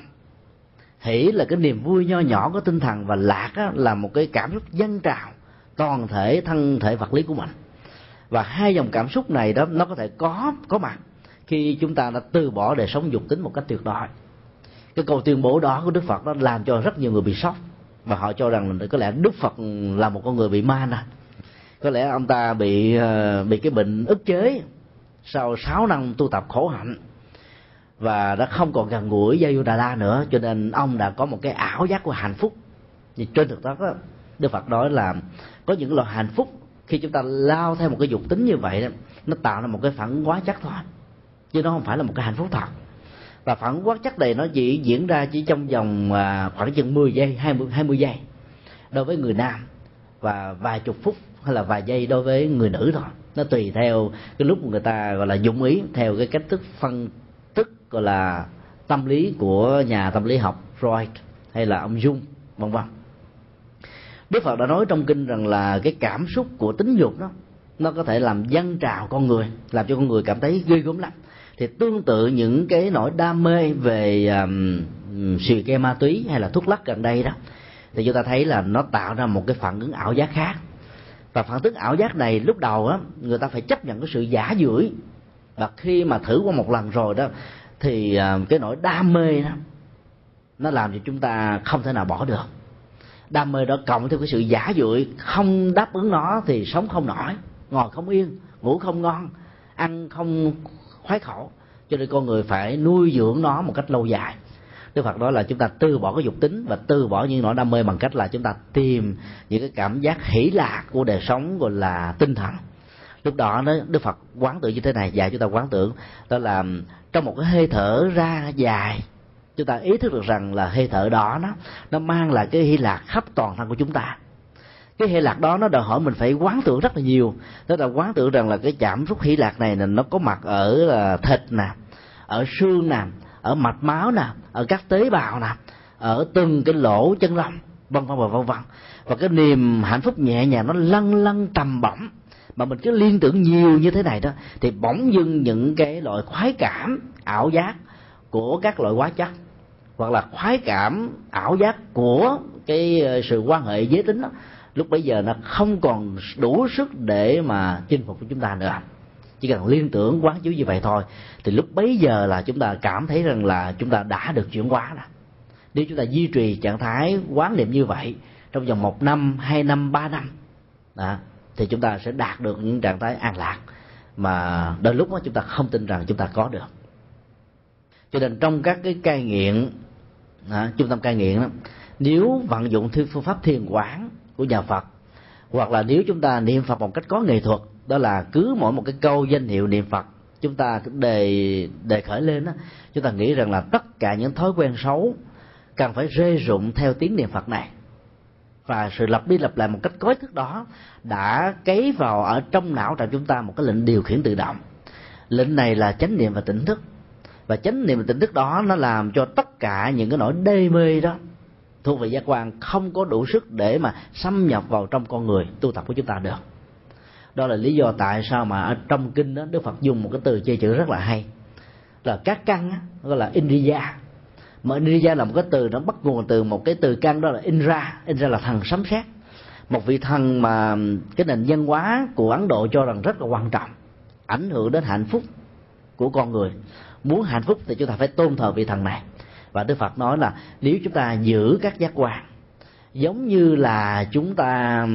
Hỷ là cái niềm vui nho nhỏ của tinh thần, và lạc là một cái cảm xúc dâng trào toàn thể thân thể vật lý của mình. Và hai dòng cảm xúc này đó nó có thể có có mặt khi chúng ta đã từ bỏ đời sống dục tính một cách tuyệt đối. Cái câu tuyên bố đó của Đức Phật đó làm cho rất nhiều người bị sốc, và họ cho rằng là có lẽ Đức Phật là một con người bị ma nè, có lẽ ông ta bị bị cái bệnh ức chế sau sáu năm tu tập khổ hạnh và đã không còn gần gũi Gia Du Đà La nữa, cho nên ông đã có một cái ảo giác của hạnh phúc. Nhưng trên thực tế đó, Đức Phật nói là có những loại hạnh phúc khi chúng ta lao theo một cái dục tính như vậy đó, nó tạo ra một cái phản ứng hóa chất thôi, chứ nó không phải là một cái hạnh phúc thật. Và phản ứng hóa chất này nó chỉ diễn ra chỉ trong vòng khoảng chừng mười giây, hai mươi giây đối với người nam, và vài chục phút hay là vài giây đối với người nữ thôi. Nó tùy theo cái lúc người ta gọi là dụng ý theo cái cách thức phân tích gọi là tâm lý của nhà tâm lý học Freud hay là ông Jung vân vân. Đức Phật đã nói trong kinh rằng là cái cảm xúc của tính dục đó nó có thể làm dâng trào con người, làm cho con người cảm thấy ghê gớm lắm. Thì tương tự những cái nỗi đam mê về um, xì ke ma túy hay là thuốc lắc gần đây đó, thì chúng ta thấy là nó tạo ra một cái phản ứng ảo giác khác. Và phản ứng ảo giác này lúc đầu á, người ta phải chấp nhận cái sự giả dưỡi, và khi mà thử qua một lần rồi đó thì uh, cái nỗi đam mê đó nó làm cho chúng ta không thể nào bỏ được. Đam mê đó cộng theo cái sự giả dưỡi, không đáp ứng nó thì sống không nổi, ngồi không yên, ngủ không ngon, ăn không khoái khẩu, cho nên con người phải nuôi dưỡng nó một cách lâu dài. Đức Phật nói là chúng ta từ bỏ cái dục tính và từ bỏ những nỗi đam mê bằng cách là chúng ta tìm những cái cảm giác hỷ lạc của đời sống gọi là tinh thần. Lúc đó Đức Phật quán tưởng như thế này, dạy chúng ta quán tưởng đó là trong một cái hơi thở ra dài chúng ta ý thức được rằng là hơi thở đó nó nó mang lại cái hy lạc khắp toàn thân của chúng ta. Cái hy lạc đó nó đòi hỏi mình phải quán tưởng rất là nhiều. Đó là quán tưởng rằng là cái cảm xúc hy lạc này nó có mặt ở là thịt nè, ở xương nè, ở mạch máu nè, ở các tế bào nè, ở từng cái lỗ chân lông, vân vân và vân vân. Và cái niềm hạnh phúc nhẹ nhàng nó lăn lăn trầm bổng, mà mình cứ liên tưởng nhiều như thế này đó, thì bỗng dưng những cái loại khoái cảm ảo giác của các loại hóa chất, hoặc là khoái cảm ảo giác của cái sự quan hệ giới tính đó, lúc bấy giờ nó không còn đủ sức để mà chinh phục chúng ta nữa. Chỉ cần liên tưởng quán chiếu như vậy thôi, thì lúc bấy giờ là chúng ta cảm thấy rằng là chúng ta đã được chuyển hóa rồi. Nếu chúng ta duy trì trạng thái quán niệm như vậy trong vòng một năm, hai năm, ba năm đó, thì chúng ta sẽ đạt được những trạng thái an lạc mà đôi lúc đó chúng ta không tin rằng chúng ta có được. Cho nên trong các cái cai nghiện, đó, trung tâm cai nghiện đó, nếu vận dụng theo phương pháp thiền quán của nhà Phật, hoặc là nếu chúng ta niệm Phật một cách có nghệ thuật, đó là cứ mỗi một cái câu danh hiệu niệm Phật chúng ta đề đề khởi lên đó, chúng ta nghĩ rằng là tất cả những thói quen xấu cần phải rơi rụng theo tiếng niệm Phật này, và sự lặp đi lặp lại một cách có ý thức đó đã cấy vào ở trong não trạng chúng ta một cái lệnh điều khiển tự động. Lệnh này là chánh niệm và tỉnh thức, và chánh niệm và tỉnh thức đó nó làm cho tất cả những cái nỗi đê mê đó thuộc về giác quan không có đủ sức để mà xâm nhập vào trong con người tu tập của chúng ta được. Đó là lý do tại sao mà ở trong kinh đó Đức Phật dùng một cái từ chê chữ rất là hay, là các căn đó, gọi là Indriya. Mà Indriya là một cái từ nó bắt nguồn từ một cái từ căn, đó là Indra. Indra là thần sấm sét, một vị thần mà cái nền văn hóa của Ấn Độ cho rằng rất là quan trọng, ảnh hưởng đến hạnh phúc của con người. Muốn hạnh phúc thì chúng ta phải tôn thờ vị thần này. Và Đức Phật nói là nếu chúng ta giữ các giác quan giống như là chúng ta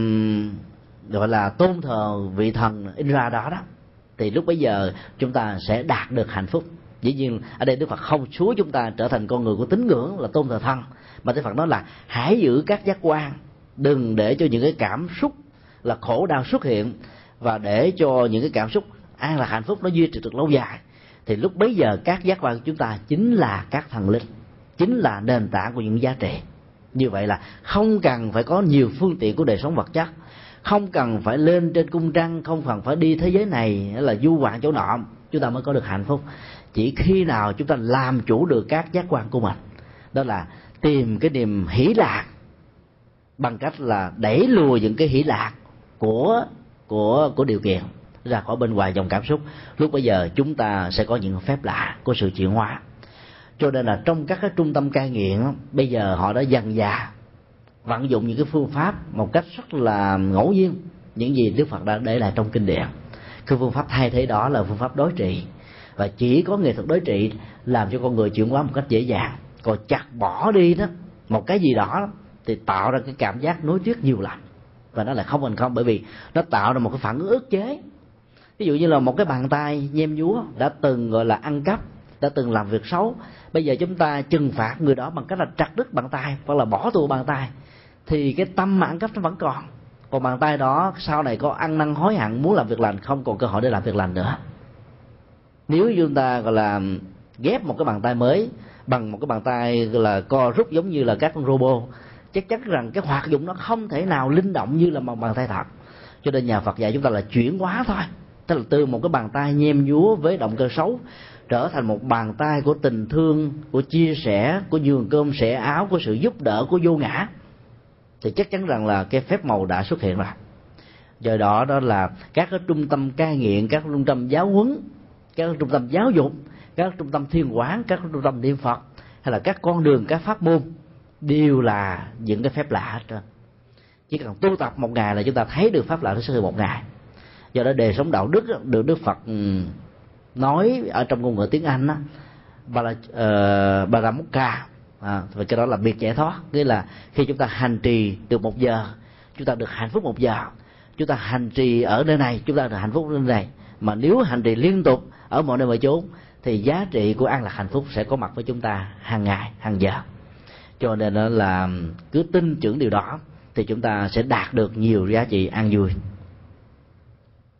gọi là tôn thờ vị thần Indra đó đó, thì lúc bấy giờ chúng ta sẽ đạt được hạnh phúc. Dĩ nhiên ở đây Đức Phật không xúa chúng ta trở thành con người của tín ngưỡng là tôn thờ thần, mà Đức Phật nói là hãy giữ các giác quan, đừng để cho những cái cảm xúc là khổ đau xuất hiện, và để cho những cái cảm xúc an lạc hạnh phúc nó duy trì được lâu dài. Thì lúc bấy giờ các giác quan của chúng ta chính là các thần linh, chính là nền tảng của những giá trị. Như vậy là không cần phải có nhiều phương tiện của đời sống vật chất, không cần phải lên trên cung trăng, không cần phải đi thế giới này hay là du ngoạn chỗ nọ chúng ta mới có được hạnh phúc. Chỉ khi nào chúng ta làm chủ được các giác quan của mình, đó là tìm cái niềm hỷ lạc bằng cách là đẩy lùi những cái hỷ lạc của của của điều kiện ra khỏi bên ngoài dòng cảm xúc, lúc bây giờ chúng ta sẽ có những phép lạ của sự chuyển hóa. Cho nên là trong các cái trung tâm cai nghiện bây giờ họ đã dần dà vận dụng những cái phương pháp một cách rất là ngẫu nhiên, những gì Đức Phật đã để lại trong kinh điển. Cái phương pháp thay thế đó là phương pháp đối trị, và chỉ có nghệ thuật đối trị làm cho con người chuyển hóa một cách dễ dàng. Còn chặt bỏ đi đó một cái gì đó thì tạo ra cái cảm giác nối tiếc nhiều lắm, và nó lại không thành công, bởi vì nó tạo ra một cái phản ứng ức chế. Ví dụ như là một cái bàn tay nhem nhúa đã từng gọi là ăn cắp, đã từng làm việc xấu, bây giờ chúng ta trừng phạt người đó bằng cách là chặt đứt bàn tay hoặc là bỏ tù bàn tay, thì cái tâm mà ăn cắp nó vẫn còn. Còn bàn tay đó sau này có ăn năn hối hận muốn làm việc lành, không còn cơ hội để làm việc lành nữa. Nếu chúng ta gọi là ghép một cái bàn tay mới bằng một cái bàn tay gọi là co rút giống như là các con robot, chắc chắn rằng cái hoạt dụng nó không thể nào linh động như là một bàn tay thật. Cho nên nhà Phật dạy chúng ta là chuyển hóa thôi, tức là từ một cái bàn tay nhem nhúa với động cơ xấu trở thành một bàn tay của tình thương, của chia sẻ, của nhường cơm sẻ áo, của sự giúp đỡ, của vô ngã, thì chắc chắn rằng là cái phép màu đã xuất hiện rồi. Do đó đó là các cái trung tâm cai nghiện, các trung tâm giáo huấn, các trung tâm giáo dục, các trung tâm thiền quán, các trung tâm niệm Phật, hay là các con đường, các pháp môn đều là những cái phép lạ hết trơn. Chỉ cần tu tập một ngày là chúng ta thấy được pháp lạ nó xuất hiện một ngày. Do đó đời sống đạo đức được Đức Phật nói ở trong ngôn ngữ tiếng Anh đó, Paramokka, à, và cái đó là biệt giải thoát, nghĩa là khi chúng ta hành trì được một giờ chúng ta được hạnh phúc một giờ, chúng ta hành trì ở nơi này chúng ta được hạnh phúc ở nơi này. Mà nếu hành trì liên tục ở mọi nơi mọi chốn thì giá trị của an lạc hạnh phúc sẽ có mặt với chúng ta hàng ngày, hàng giờ. Cho nên đó là cứ tin tưởng điều đó thì chúng ta sẽ đạt được nhiều giá trị an vui.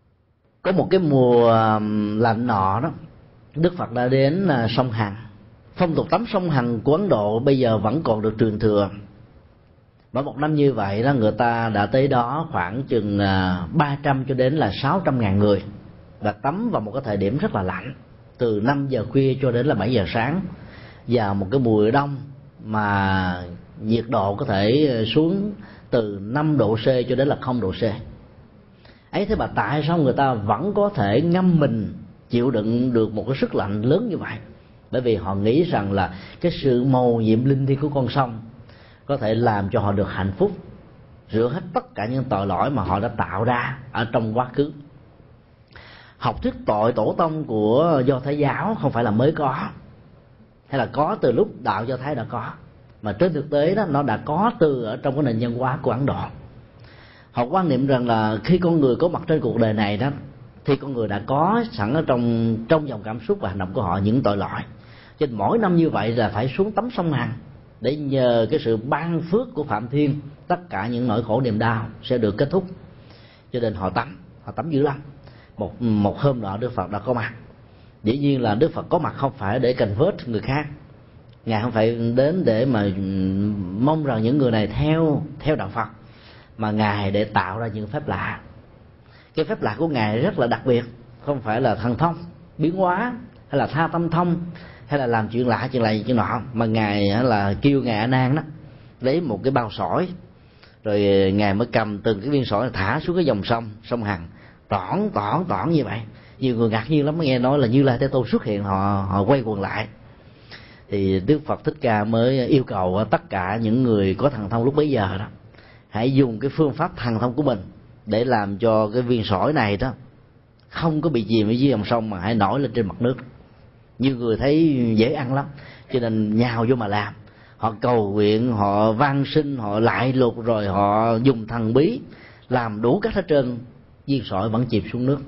Có một cái mùa lạnh nọ đó, Đức Phật đã đến sông Hằng, phong tục tắm sông Hằng của Ấn Độ bây giờ vẫn còn được truyền thừa. Mỗi một năm như vậy đó, người ta đã tới đó khoảng chừng ba trăm cho đến là sáu trăm ngàn người, và tắm vào một cái thời điểm rất là lạnh, từ năm giờ khuya cho đến là bảy giờ sáng, vào một cái mùa đông mà nhiệt độ có thể xuống từ năm độ C cho đến là không độ C. Ấy thế mà tại sao người ta vẫn có thể ngâm mình chịu đựng được một cái sức lạnh lớn như vậy? Bởi vì họ nghĩ rằng là cái sự mầu nhiệm linh thiêng của con sông có thể làm cho họ được hạnh phúc, rửa hết tất cả những tội lỗi mà họ đã tạo ra ở trong quá khứ. Học thuyết tội tổ tông của Do Thái giáo không phải là mới có, hay là có từ lúc đạo Do Thái đã có, mà trên thực tế đó nó đã có từ ở trong cái nền văn hóa của Ấn Độ. Họ quan niệm rằng là khi con người có mặt trên cuộc đời này đó, thì con người đã có sẵn ở trong trong dòng cảm xúc và hành động của họ những tội lỗi. Cho nên mỗi năm như vậy là phải xuống tắm sông Hằng để nhờ cái sự ban phước của Phạm Thiên, tất cả những nỗi khổ niềm đau sẽ được kết thúc. Cho nên họ tắm, họ tắm dữ lắm. Một một hôm nọ Đức Phật đã có mặt. Dĩ nhiên là Đức Phật có mặt không phải để convert người khác, Ngài không phải đến để mà mong rằng những người này theo theo đạo Phật, mà Ngài để tạo ra những phép lạ. Cái phép lạ của Ngài rất là đặc biệt, không phải là thần thông biến hóa hay là tha tâm thông hay là làm chuyện lạ chuyện này chuyện nọ, mà Ngài là kêu Ngài A Nan đó lấy một cái bao sỏi, rồi Ngài mới cầm từng cái viên sỏi thả xuống cái dòng sông sông Hằng, tỏn tỏn tỏn như vậy. Nhiều người ngạc nhiên lắm, nghe nói là Như Lai Thế Tôn xuất hiện, họ họ quay quần lại. Thì Đức Phật Thích Ca mới yêu cầu tất cả những người có thần thông lúc bấy giờ đó hãy dùng cái phương pháp thần thông của mình để làm cho cái viên sỏi này đó không có bị chìm ở dưới dòng sông, mà hãy nổi lên trên mặt nước. Nhiều người thấy dễ ăn lắm cho nên nhào vô mà làm. Họ cầu nguyện, họ van xin, họ lại lục, rồi họ dùng thần bí làm đủ cách hết trơn, viên sỏi vẫn chìm xuống nước.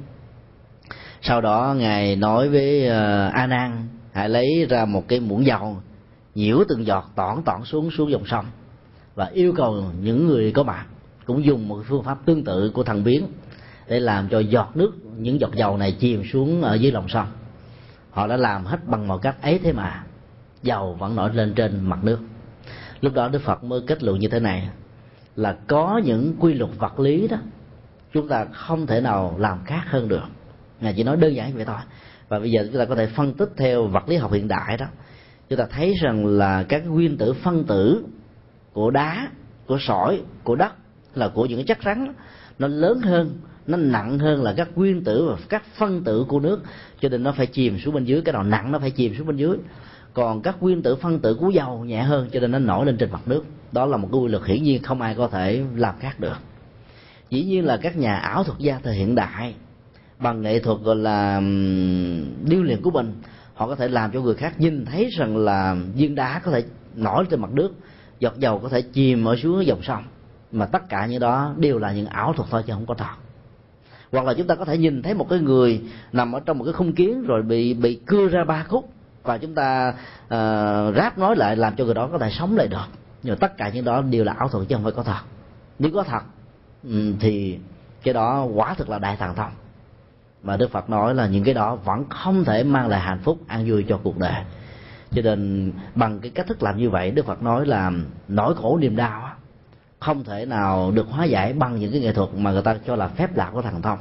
Sau đó Ngài nói với A Nan hãy lấy ra một cái muỗng dầu, nhiễu từng giọt tỏn tỏn xuống xuống dòng sông, và yêu cầu những người có mặt cũng dùng một phương pháp tương tự của thần biến để làm cho giọt nước, những giọt dầu này chìm xuống ở dưới lòng sông. Họ đã làm hết bằng mọi cách, ấy thế mà dầu vẫn nổi lên trên mặt nước. Lúc đó Đức Phật mới kết luận như thế này, là có những quy luật vật lý đó chúng ta không thể nào làm khác hơn được. Ngài chỉ nói đơn giản như vậy thôi. Và bây giờ chúng ta có thể phân tích theo vật lý học hiện đại đó, chúng ta thấy rằng là các nguyên tử phân tử của đá, của sỏi, của đất, là của những cái chất rắn đó, nó lớn hơn, nó nặng hơn là các nguyên tử và các phân tử của nước, cho nên nó phải chìm xuống bên dưới. Cái nào nặng nó phải chìm xuống bên dưới. Còn các nguyên tử phân tử của dầu nhẹ hơn, cho nên nó nổi lên trên mặt nước. Đó là một cái quy luật hiển nhiên không ai có thể làm khác được. Dĩ nhiên là các nhà ảo thuật gia thời hiện đại bằng nghệ thuật gọi là điêu luyện của mình, họ có thể làm cho người khác nhìn thấy rằng là viên đá có thể nổi trên mặt nước, giọt dầu có thể chìm ở xuống dòng sông, mà tất cả những đó đều là những ảo thuật thôi chứ không có thật. Hoặc là chúng ta có thể nhìn thấy một cái người nằm ở trong một cái khung kiến rồi bị bị cưa ra ba khúc, và chúng ta uh, ráp nói lại làm cho người đó có thể sống lại được. Nhưng mà tất cả những đó đều là ảo thuật chứ không phải có thật. Nếu có thật um, thì cái đó quả thực là đại thần thông. Mà Đức Phật nói là những cái đó vẫn không thể mang lại hạnh phúc an vui cho cuộc đời. Cho nên bằng cái cách thức làm như vậy, Đức Phật nói là nỗi khổ niềm đau không thể nào được hóa giải bằng những cái nghệ thuật mà người ta cho là phép lạ của thần thông,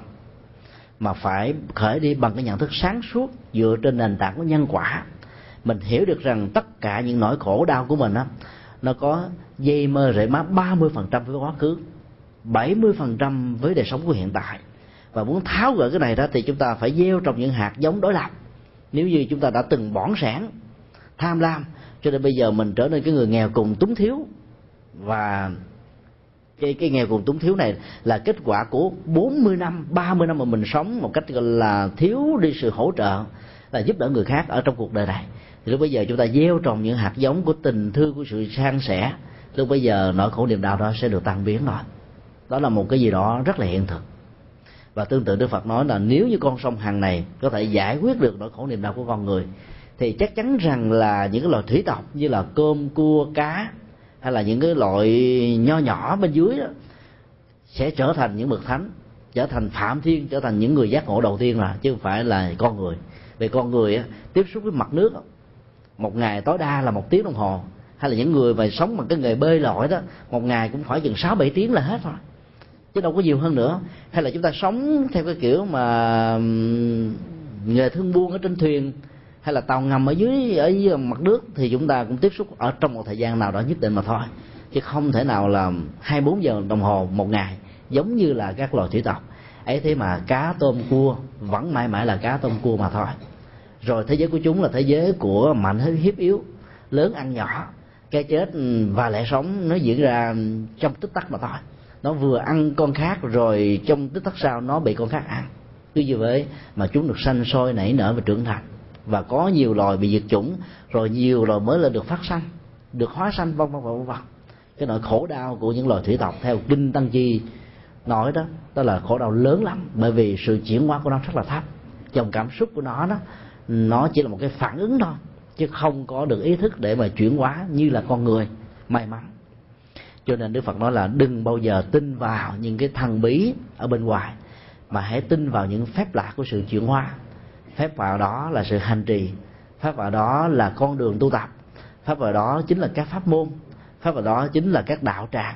mà phải khởi đi bằng cái nhận thức sáng suốt dựa trên nền tảng của nhân quả. Mình hiểu được rằng tất cả những nỗi khổ đau của mình á, nó có dây mơ rễ má ba mươi phần trăm với quá khứ, bảy mươi phần trăm với đời sống của hiện tại. Và muốn tháo gỡ cái này đó thì chúng ta phải gieo trồng những hạt giống đối lập. Nếu như chúng ta đã từng bỏng sẻn, tham lam, cho nên bây giờ mình trở nên cái người nghèo cùng túng thiếu, và cái cái nghèo cùng túng thiếu này là kết quả của bốn mươi năm, ba mươi năm mà mình sống một cách gọi là thiếu đi sự hỗ trợ, là giúp đỡ người khác ở trong cuộc đời này. Thì lúc bây giờ chúng ta gieo trồng những hạt giống của tình thương, của sự san sẻ, lúc bây giờ nỗi khổ niềm đau đó sẽ được tan biến rồi. Đó là một cái gì đó rất là hiện thực. Và tương tự Đức Phật nói là nếu như con sông Hằng này có thể giải quyết được nỗi khổ niềm đau của con người, thì chắc chắn rằng là những cái loài thủy tộc như là cơm, cua, cá, hay là những cái loại nho nhỏ bên dưới đó sẽ trở thành những bậc thánh, trở thành Phạm Thiên, trở thành những người giác ngộ đầu tiên, là chứ không phải là con người. Vì con người á, tiếp xúc với mặt nước, một ngày tối đa là một tiếng đồng hồ, hay là những người mà sống bằng cái nghề bơi lội đó, một ngày cũng khoảng chừng sáu bảy tiếng là hết thôi, chứ đâu có nhiều hơn nữa. Hay là chúng ta sống theo cái kiểu mà nghề thương buôn ở trên thuyền hay là tàu ngầm ở dưới ở dưới mặt nước, thì chúng ta cũng tiếp xúc ở trong một thời gian nào đó nhất định mà thôi, chứ không thể nào là hai mươi bốn giờ đồng hồ một ngày giống như là các loài thủy tộc ấy. Thế mà cá tôm cua vẫn mãi mãi là cá tôm cua mà thôi. Rồi thế giới của chúng là thế giới của mạnh hiếp yếu, lớn ăn nhỏ, cái chết và lẽ sống nó diễn ra trong tích tắc mà thôi. Nó vừa ăn con khác rồi trong tích tắc sau nó bị con khác ăn. Cứ như vậy mà chúng được sanh sôi nảy nở và trưởng thành, và có nhiều loài bị diệt chủng, rồi nhiều loài mới lên được phát sanh, được hóa sanh, vân vân vân vân. Cái nỗi khổ đau của những loài thủy tộc theo kinh Tăng Chi nói đó, đó là khổ đau lớn lắm, bởi vì sự chuyển hóa của nó rất là thấp. Dòng cảm xúc của nó đó, nó chỉ là một cái phản ứng thôi, chứ không có được ý thức để mà chuyển hóa như là con người may mắn. Cho nên Đức Phật nói là đừng bao giờ tin vào những cái thần bí ở bên ngoài, mà hãy tin vào những phép lạ của sự chuyển hóa. Phép vào đó là sự hành trì, phép vào đó là con đường tu tập, phép vào đó chính là các pháp môn, phép vào đó chính là các đạo tràng.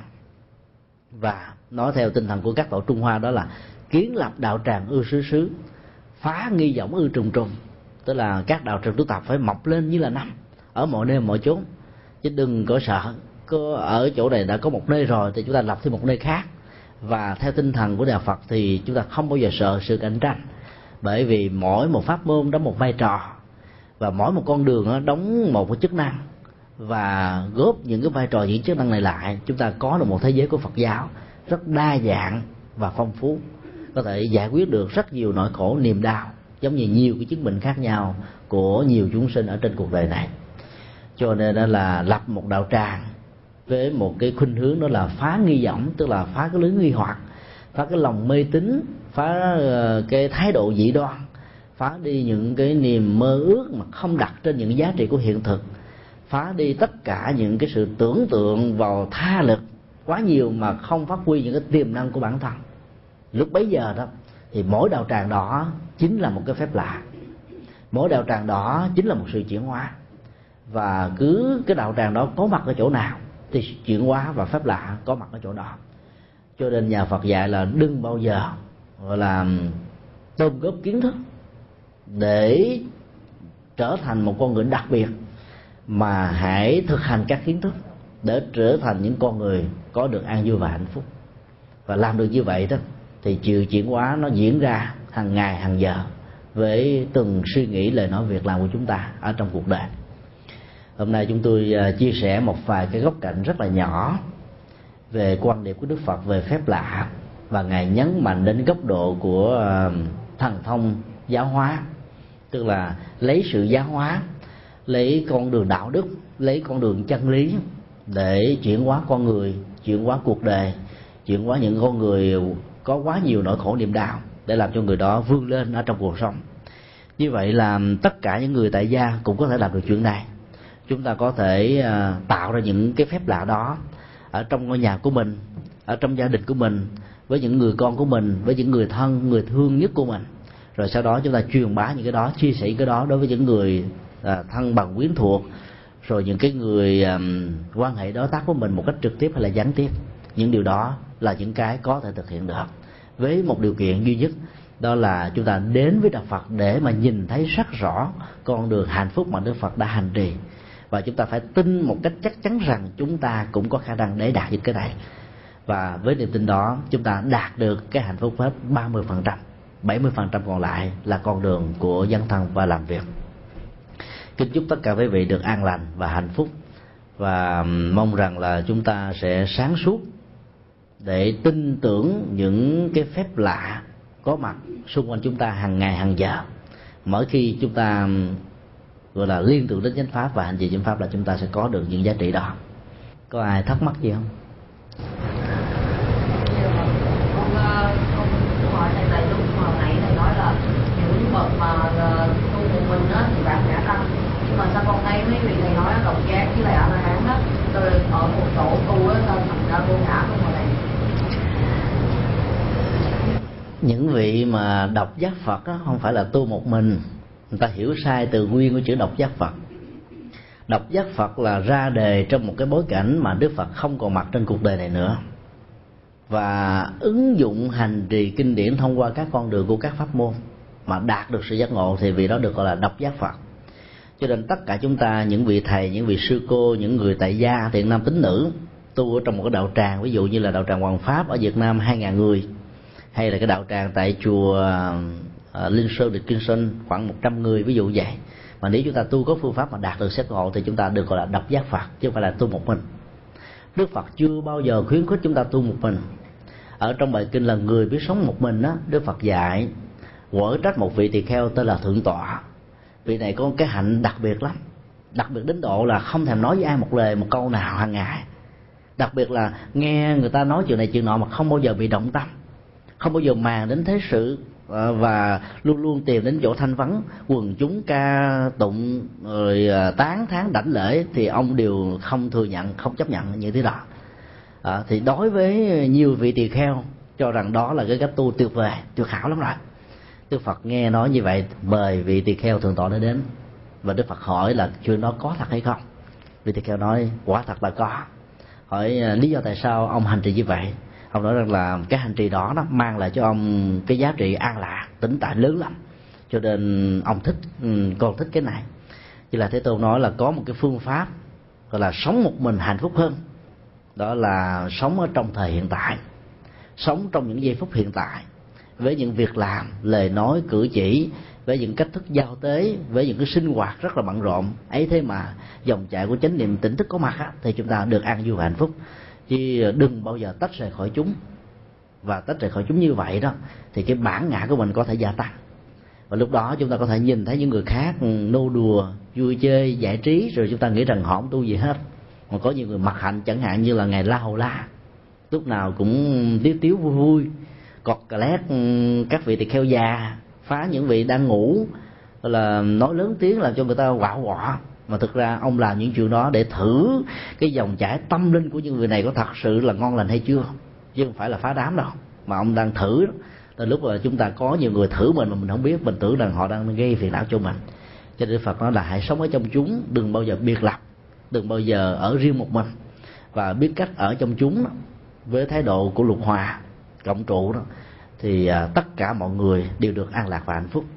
Và nói theo tinh thần của các tổ Trung Hoa đó là kiến lập đạo tràng ư xứ xứ, phá nghi võng ư trùng trùng. Tức là các đạo tràng tu tập phải mọc lên như là năm ở mọi nơi mọi chốn, chứ đừng có sợ có ở chỗ này đã có một nơi rồi thì chúng ta lập thêm một nơi khác. Và theo tinh thần của đạo Phật thì chúng ta không bao giờ sợ sự cạnh tranh, bởi vì mỗi một pháp môn đóng một vai trò, và mỗi một con đường đóng một cái chức năng, và góp những cái vai trò, những chức năng này lại, chúng ta có được một thế giới của Phật giáo rất đa dạng và phong phú, có thể giải quyết được rất nhiều nỗi khổ niềm đau, giống như nhiều cái chứng bệnh khác nhau của nhiều chúng sinh ở trên cuộc đời này. Cho nên đó là lập một đạo tràng với một cái khuynh hướng đó là phá nghi võng, tức là phá cái lưới nghi hoặc, phá cái lòng mê tín, phá cái thái độ dị đoan, phá đi những cái niềm mơ ước mà không đặt trên những giá trị của hiện thực, phá đi tất cả những cái sự tưởng tượng vào tha lực quá nhiều mà không phát huy những cái tiềm năng của bản thân. Lúc bấy giờ đó thì mỗi đạo tràng đó chính là một cái phép lạ, mỗi đạo tràng đó chính là một sự chuyển hóa, và cứ cái đạo tràng đó có mặt ở chỗ nào thì chuyển hóa và phép lạ có mặt ở chỗ đó. Cho nên nhà Phật dạy là đừng bao giờ gọi là tôm góp kiến thức để trở thành một con người đặc biệt, mà hãy thực hành các kiến thức để trở thành những con người có được an vui và hạnh phúc. Và làm được như vậy đó thì sự chuyển hóa nó diễn ra hàng ngày hàng giờ với từng suy nghĩ, lời nói, việc làm của chúng ta ở trong cuộc đời. Hôm nay chúng tôi chia sẻ một vài cái góc cạnh rất là nhỏ về quan điểm của Đức Phật về phép lạ, và Ngài nhấn mạnh đến góc độ của thần thông giáo hóa, tức là lấy sự giáo hóa, lấy con đường đạo đức, lấy con đường chân lý để chuyển hóa con người, chuyển hóa cuộc đời, chuyển hóa những con người có quá nhiều nỗi khổ niềm đau, để làm cho người đó vươn lên ở trong cuộc sống. Như vậy là tất cả những người tại gia cũng có thể làm được chuyện này. Chúng ta có thể tạo ra những cái phép lạ đó ở trong ngôi nhà của mình, ở trong gia đình của mình, với những người con của mình, với những người thân, người thương nhất của mình. Rồi sau đó chúng ta truyền bá những cái đó, chia sẻ cái đó đối với những người à, thân bằng quyến thuộc, rồi những cái người à, quan hệ đối tác của mình một cách trực tiếp hay là gián tiếp. Những điều đó là những cái có thể thực hiện được, với một điều kiện duy nhất, đó là chúng ta đến với đạo Phật để mà nhìn thấy rất rõ con đường hạnh phúc mà Đức Phật đã hành trì, và chúng ta phải tin một cách chắc chắn rằng chúng ta cũng có khả năng để đạt những cái này. Và với niềm tin đó chúng ta đạt được cái hạnh phúc hết ba mươi phần trăm, bảy mươi phần trăm còn lại là con đường của dấn thân và làm việc. Kính chúc tất cả quý vị được an lành và hạnh phúc, và mong rằng là chúng ta sẽ sáng suốt để tin tưởng những cái phép lạ có mặt xung quanh chúng ta hàng ngày hàng giờ. Mỗi khi chúng ta gọi là liên tưởng đến chánh pháp và hành trì chánh pháp là chúng ta sẽ có được những giá trị đó. Có ai thắc mắc gì không? Con con hỏi thầy thầy lúc mà nãy thầy nói là những bậc mà tu một mình á thì bạn ngã tăng, nhưng mà sao con thấy mấy vị thầy nói độc giác với lại ở la hán á, rồi ở một tổ tu á sao thành ra vô ngã không mà thầy? Những vị mà độc giác Phật á không phải là tu một mình, người ta hiểu sai từ nguyên của chữ độc giác Phật. Độc giác Phật là ra đề trong một cái bối cảnh mà Đức Phật không còn mặt trên cuộc đời này nữa, và ứng dụng hành trì kinh điển thông qua các con đường của các pháp môn mà đạt được sự giác ngộ, thì vì đó được gọi là độc giác Phật. Cho nên tất cả chúng ta, những vị thầy, những vị sư cô, những người tại gia, thiện nam tín nữ, tu ở trong một cái đạo tràng, ví dụ như là đạo tràng Hoàng Pháp ở Việt Nam hai nghìn người, hay là cái đạo tràng tại chùa uh, Linh Sơn Định Kinh Sơn khoảng một trăm người, ví dụ vậy. Mà nếu chúng ta tu có phương pháp mà đạt được giác ngộ thì chúng ta được gọi là độc giác Phật, chứ không phải là tu một mình. Đức Phật chưa bao giờ khuyến khích chúng ta tu một mình. Ở trong bài kinh là người biết sống một mình đó, Đức Phật dạy quở trách một vị tỳ kheo tên là Thượng Tọa. Vị này có cái hạnh đặc biệt lắm, đặc biệt đến độ là không thèm nói với ai một lời một câu nào hàng ngày. Đặc biệt là nghe người ta nói chuyện này chuyện nọ mà không bao giờ bị động tâm, không bao giờ màng đến thế sự, và luôn luôn tìm đến chỗ thanh vắng, quần chúng ca tụng rồi tán thán đảnh lễ thì ông đều không thừa nhận, không chấp nhận như thế đó. À, thì đối với nhiều vị tỳ kheo cho rằng đó là cái cách tu tuyệt vời, tuyệt hảo lắm rồi. Đức Phật nghe nói như vậy mời vị tỳ kheo Thượng Tọa đến, và Đức Phật hỏi là chuyện đó có thật hay không. Vị tỳ kheo nói quả thật là có. Hỏi lý do tại sao ông hành trì như vậy. Ông nói rằng là cái hành trì đó nó mang lại cho ông cái giá trị an lạc, tĩnh tại lớn lắm, cho nên ông thích, con thích cái này. Chỉ là Thế Tôn nói là có một cái phương pháp gọi là sống một mình hạnh phúc hơn, đó là sống ở trong thời hiện tại, sống trong những giây phút hiện tại, với những việc làm, lời nói, cử chỉ, với những cách thức giao tế, với những cái sinh hoạt rất là bận rộn ấy, thế mà dòng chảy của chánh niệm tỉnh thức có mặt á, thì chúng ta được an vui và hạnh phúc. Chứ đừng bao giờ tách rời khỏi chúng. Và tách rời khỏi chúng như vậy đó thì cái bản ngã của mình có thể gia tăng, và lúc đó chúng ta có thể nhìn thấy những người khác nô đùa, vui chơi, giải trí, rồi chúng ta nghĩ rằng họ không tu gì hết. Mà có nhiều người mặc hạnh, chẳng hạn như là Ngài La Hầu La, lúc nào cũng tiếu tiếu vui vui, cọt cà lét các vị tỳ kheo già, phá những vị đang ngủ, là nói lớn tiếng làm cho người ta quạo quọ. Mà thực ra ông làm những chuyện đó để thử cái dòng chảy tâm linh của những người này có thật sự là ngon lành hay chưa, chứ không phải là phá đám đâu. Mà ông đang thử đó. Từ lúc mà chúng ta có nhiều người thử mình mà mình không biết, mình tưởng rằng họ đang gây phiền não cho mình. Cho nên Phật nói là hãy sống ở trong chúng, đừng bao giờ biệt lập, đừng bao giờ ở riêng một mình, và biết cách ở trong chúng đó, với thái độ của luật hòa cộng trụ đó, thì à, tất cả mọi người đều được an lạc và hạnh phúc.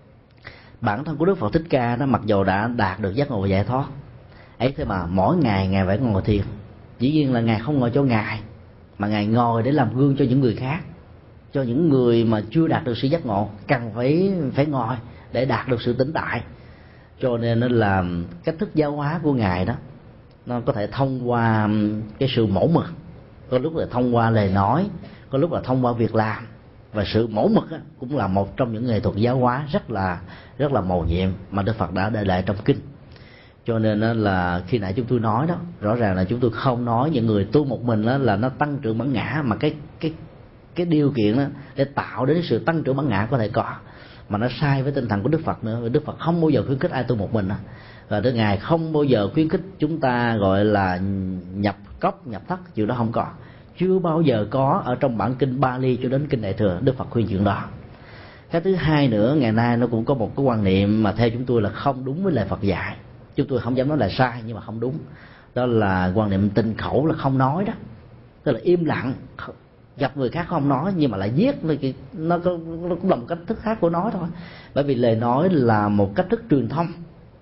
Bản thân của Đức Phật Thích Ca đó, mặc dù đã đạt được giác ngộ và giải thoát ấy, thế mà mỗi ngày Ngài phải ngồi thiền. Dĩ nhiên là Ngài không ngồi cho Ngài, mà Ngài ngồi để làm gương cho những người khác, cho những người mà chưa đạt được sự giác ngộ cần phải phải ngồi để đạt được sự tĩnh tại. Cho nên nó là cách thức giáo hóa của Ngài đó, nó có thể thông qua cái sự mẫu mực, có lúc là thông qua lời nói, có lúc là thông qua việc làm. Và sự mẫu mực á, cũng là một trong những nghệ thuật giáo hóa rất là rất là mầu nhiệm mà Đức Phật đã để lại trong kinh. Cho nên là khi nãy chúng tôi nói đó, rõ ràng là chúng tôi không nói những người tu một mình đó là nó tăng trưởng bản ngã, mà cái cái cái điều kiện đó để tạo đến sự tăng trưởng bản ngã có thể có, mà nó sai với tinh thần của Đức Phật nữa. Đức Phật không bao giờ khuyến khích ai tu một mình đó. Và Đức Ngài không bao giờ khuyến khích chúng ta gọi là nhập cốc nhập thất, chuyện đó không có, chưa bao giờ có ở trong bản kinh Bali cho đến kinh Đại Thừa Đức Phật khuyên chuyện đó. Cái thứ hai nữa, ngày nay nó cũng có một cái quan niệm mà theo chúng tôi là không đúng với lời Phật dạy. Chúng tôi không dám nói là sai nhưng mà không đúng. Đó là quan niệm tịnh khẩu, là không nói đó, tức là im lặng, gặp người khác không nói nhưng mà lại viết. Nó, có, nó cũng là một cách thức khác của nói thôi. Bởi vì lời nói là một cách thức truyền thông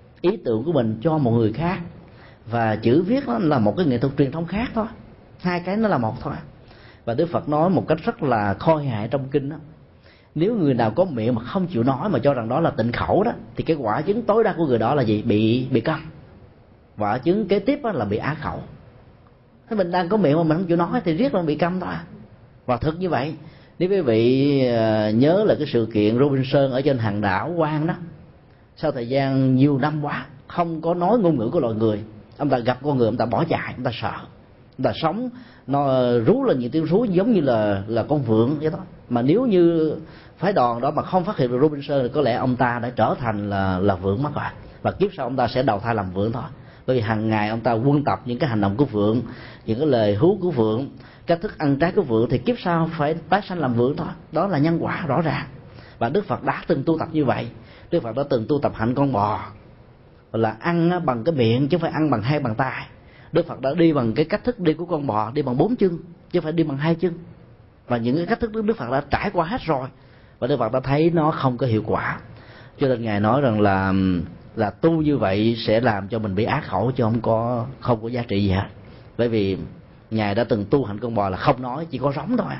ý tưởng của mình cho một người khác, và chữ viết nó là một cái nghệ thuật truyền thông khác thôi. Hai cái nó là một thôi. Và Đức Phật nói một cách rất là khôi hài trong kinh đó, nếu người nào có miệng mà không chịu nói mà cho rằng đó là tịnh khẩu đó, thì cái quả chứng tối đa của người đó là gì? Bị bị câm. Quả chứng kế tiếp là bị á khẩu. Thế mình đang có miệng mà mình không chịu nói thì riết là bị câm thôi. Và thực như vậy, nếu quý vị nhớ là cái sự kiện Robinson ở trên hòn đảo Quan đó, sau thời gian nhiều năm quá không có nói ngôn ngữ của loài người, ông ta gặp con người ông ta bỏ chạy, ông ta sợ, ông ta sống nó rú lên những tiếng rú giống như là là con vượn vậy đó. Mà nếu như phái đoàn đó mà không phát hiện được Robinson thì có lẽ ông ta đã trở thành là là vượn mất rồi, và kiếp sau ông ta sẽ đầu thai làm vượn thôi. Bởi vì hàng ngày ông ta quân tập những cái hành động của vượn, những cái lời hú của vượn, cách thức ăn trái của vượn, thì kiếp sau phải tái sanh làm vượn thôi. Đó là nhân quả rõ ràng. Và Đức Phật đã từng tu tập như vậy. Đức Phật đã từng tu tập hạnh con bò, là ăn bằng cái miệng chứ không phải ăn bằng hai bàn tay. Đức Phật đã đi bằng cái cách thức đi của con bò, đi bằng bốn chân chứ không phải đi bằng hai chân. Và những cái cách thức Đức Phật đã trải qua hết rồi, và Đức Phật đã thấy nó không có hiệu quả, cho nên Ngài nói rằng là là tu như vậy sẽ làm cho mình bị ác khẩu, chứ không có không có giá trị gì hết. Bởi vì Ngài đã từng tu hành con bò là không nói, chỉ có sống thôi.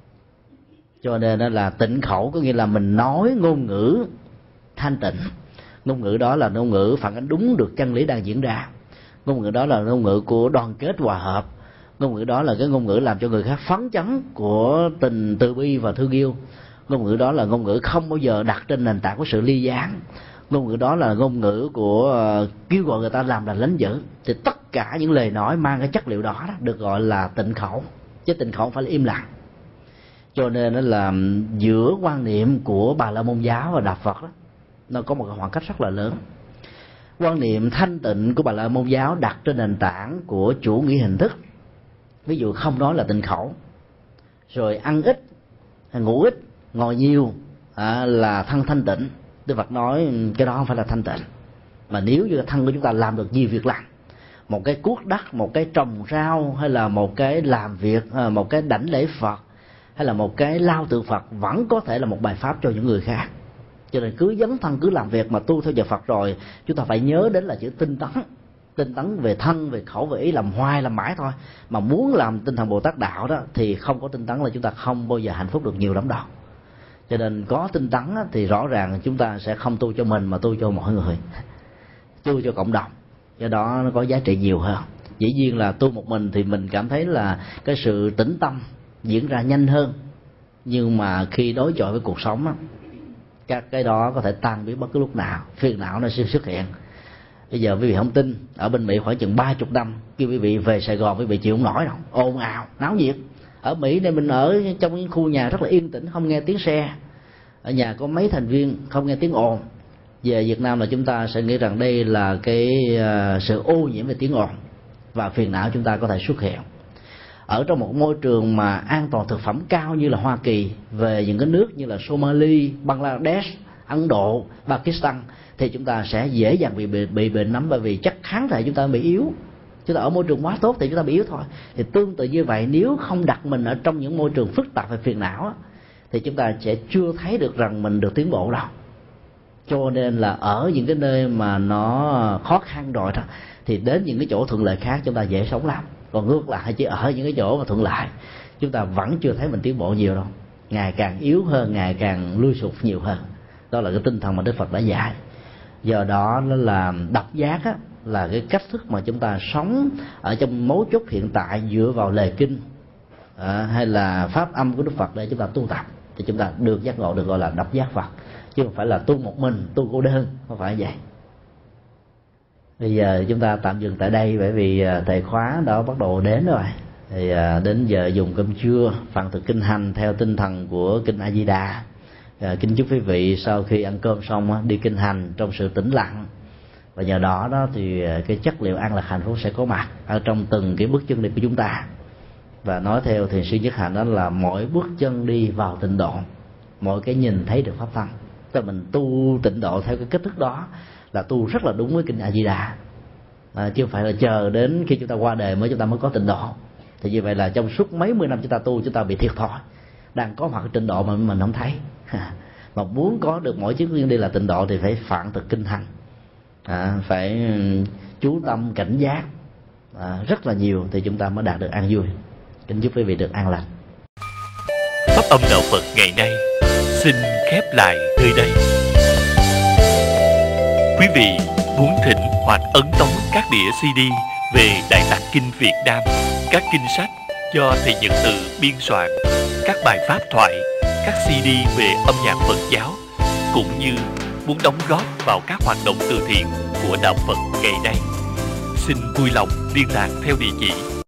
Cho nên đó là tịnh khẩu, có nghĩa là mình nói ngôn ngữ thanh tịnh. Ngôn ngữ đó là ngôn ngữ phản ánh đúng được chân lý đang diễn ra. Ngôn ngữ đó là ngôn ngữ của đoàn kết hòa hợp. Ngôn ngữ đó là cái ngôn ngữ làm cho người khác phấn chấn của tình từ bi và thương yêu. Ngôn ngữ đó là ngôn ngữ không bao giờ đặt trên nền tảng của sự ly gián. Ngôn ngữ đó là ngôn ngữ của uh, kêu gọi người ta làm lành lánh dữ. Thì tất cả những lời nói mang cái chất liệu đó, đó được gọi là tịnh khẩu, chứ tịnh khẩu không phải là im lặng. Cho nên nó là giữa quan niệm của Bà La Môn giáo và Đạo Phật đó, nó có một cái khoảng cách rất là lớn. Quan niệm thanh tịnh của Bà La Môn giáo đặt trên nền tảng của chủ nghĩa hình thức. Ví dụ không nói là tịnh khẩu, rồi ăn ít, ngủ ít, ngồi nhiều à, là thân thanh tịnh. Đức Phật nói cái đó không phải là thanh tịnh, mà nếu như thân của chúng ta làm được nhiều việc lành, một cái cuốc đất, một cái trồng rau, hay là một cái làm việc, một cái đảnh lễ Phật, hay là một cái lao tượng Phật, vẫn có thể là một bài pháp cho những người khác. Cho nên cứ dấn thân, cứ làm việc mà tu theo giờ Phật rồi, chúng ta phải nhớ đến là chữ tinh tấn. Tinh tấn về thân, về khẩu, về ý, làm hoài làm mãi thôi. Mà muốn làm tinh thần Bồ Tát đạo đó thì không có tinh tấn là chúng ta không bao giờ hạnh phúc được nhiều lắm đâu. Cho nên có tinh tấn thì rõ ràng chúng ta sẽ không tu cho mình mà tu cho mọi người, tu cho cộng đồng. Do đó nó có giá trị nhiều hơn. Dĩ nhiên là tu một mình thì mình cảm thấy là cái sự tĩnh tâm diễn ra nhanh hơn, nhưng mà khi đối chọi với cuộc sống á, các cái đó có thể tan biến bất cứ lúc nào, phiền não nó sẽ xuất hiện. Bây giờ quý vị không tin, ở bên Mỹ khoảng chừng ba chục năm, khi quý vị về Sài Gòn quý vị chịu không nổi đâu, ồn ào, náo nhiệt. Ở Mỹ này mình ở trong những khu nhà rất là yên tĩnh, không nghe tiếng xe, ở nhà có mấy thành viên, không nghe tiếng ồn. Về Việt Nam là chúng ta sẽ nghĩ rằng đây là cái uh, sự ô nhiễm về tiếng ồn, và phiền não chúng ta có thể xuất hiện. Ở trong một môi trường mà an toàn thực phẩm cao như là Hoa Kỳ, về những cái nước như là Somalia, Bangladesh, Ấn Độ, Pakistan, thì chúng ta sẽ dễ dàng bị bị, bị bệnh nấm, bởi vì chất kháng thể chúng ta bị yếu. Chúng ta ở môi trường quá tốt thì chúng ta bị yếu thôi. Thì tương tự như vậy, nếu không đặt mình ở trong những môi trường phức tạp về phiền não thì chúng ta sẽ chưa thấy được rằng mình được tiến bộ đâu. Cho nên là ở những cái nơi mà nó khó khăn rồi đó, thì đến những cái chỗ thuận lợi khác chúng ta dễ sống lắm. Còn ngược lại, chỉ ở những cái chỗ mà thuận lợi chúng ta vẫn chưa thấy mình tiến bộ nhiều đâu, ngày càng yếu hơn, ngày càng lui sụp nhiều hơn. Đó là cái tinh thần mà Đức Phật đã dạy. Do đó nó là độc giác á, là cái cách thức mà chúng ta sống ở trong mấu chốt hiện tại, dựa vào lời kinh à, hay là pháp âm của Đức Phật để chúng ta tu tập, thì chúng ta được giác ngộ, được gọi là độc giác Phật, chứ không phải là tu một mình, tu cô đơn, không phải vậy. Bây giờ chúng ta tạm dừng tại đây, bởi vì thời khóa đó bắt đầu đến rồi. Thì đến giờ dùng cơm trưa, phần thực kinh hành theo tinh thần của kinh A Di Đà. Kính chúc quý vị sau khi ăn cơm xong đi kinh hành trong sự tĩnh lặng, và nhờ đó đó thì cái chất liệu an lạc hạnh phúc sẽ có mặt ở trong từng cái bước chân đi của chúng ta. Và nói theo Thiền sư Nhất Hạnh đó là mỗi bước chân đi vào tịnh độ, mỗi cái nhìn thấy được pháp thân. Tức là mình tu tịnh độ theo cái cách thức đó là tu rất là đúng với kinh A Di Đà, à, chứ không phải là chờ đến khi chúng ta qua đời mới chúng ta mới có tịnh độ. Thì như vậy là trong suốt mấy mươi năm chúng ta tu, chúng ta bị thiệt thòi, đang có mặt tịnh độ mà mình không thấy. Mà muốn có được mỗi chiếc duyên đi là tịnh độ thì phải phạn thực kinh hành, à, phải chú tâm cảnh giác à, rất là nhiều thì chúng ta mới đạt được an vui. Kính chúc quý vị được an lành. Pháp âm đạo Phật ngày nay xin khép lại nơi đây. Quý vị muốn thỉnh hoặc ấn tống các đĩa xê đê về Đại Tạng Kinh Việt Nam, các kinh sách do Thầy Nhật Từ biên soạn, các bài pháp thoại, các xê đê về âm nhạc Phật giáo, cũng như muốn đóng góp vào các hoạt động từ thiện của đạo Phật ngày nay, xin vui lòng liên lạc theo địa chỉ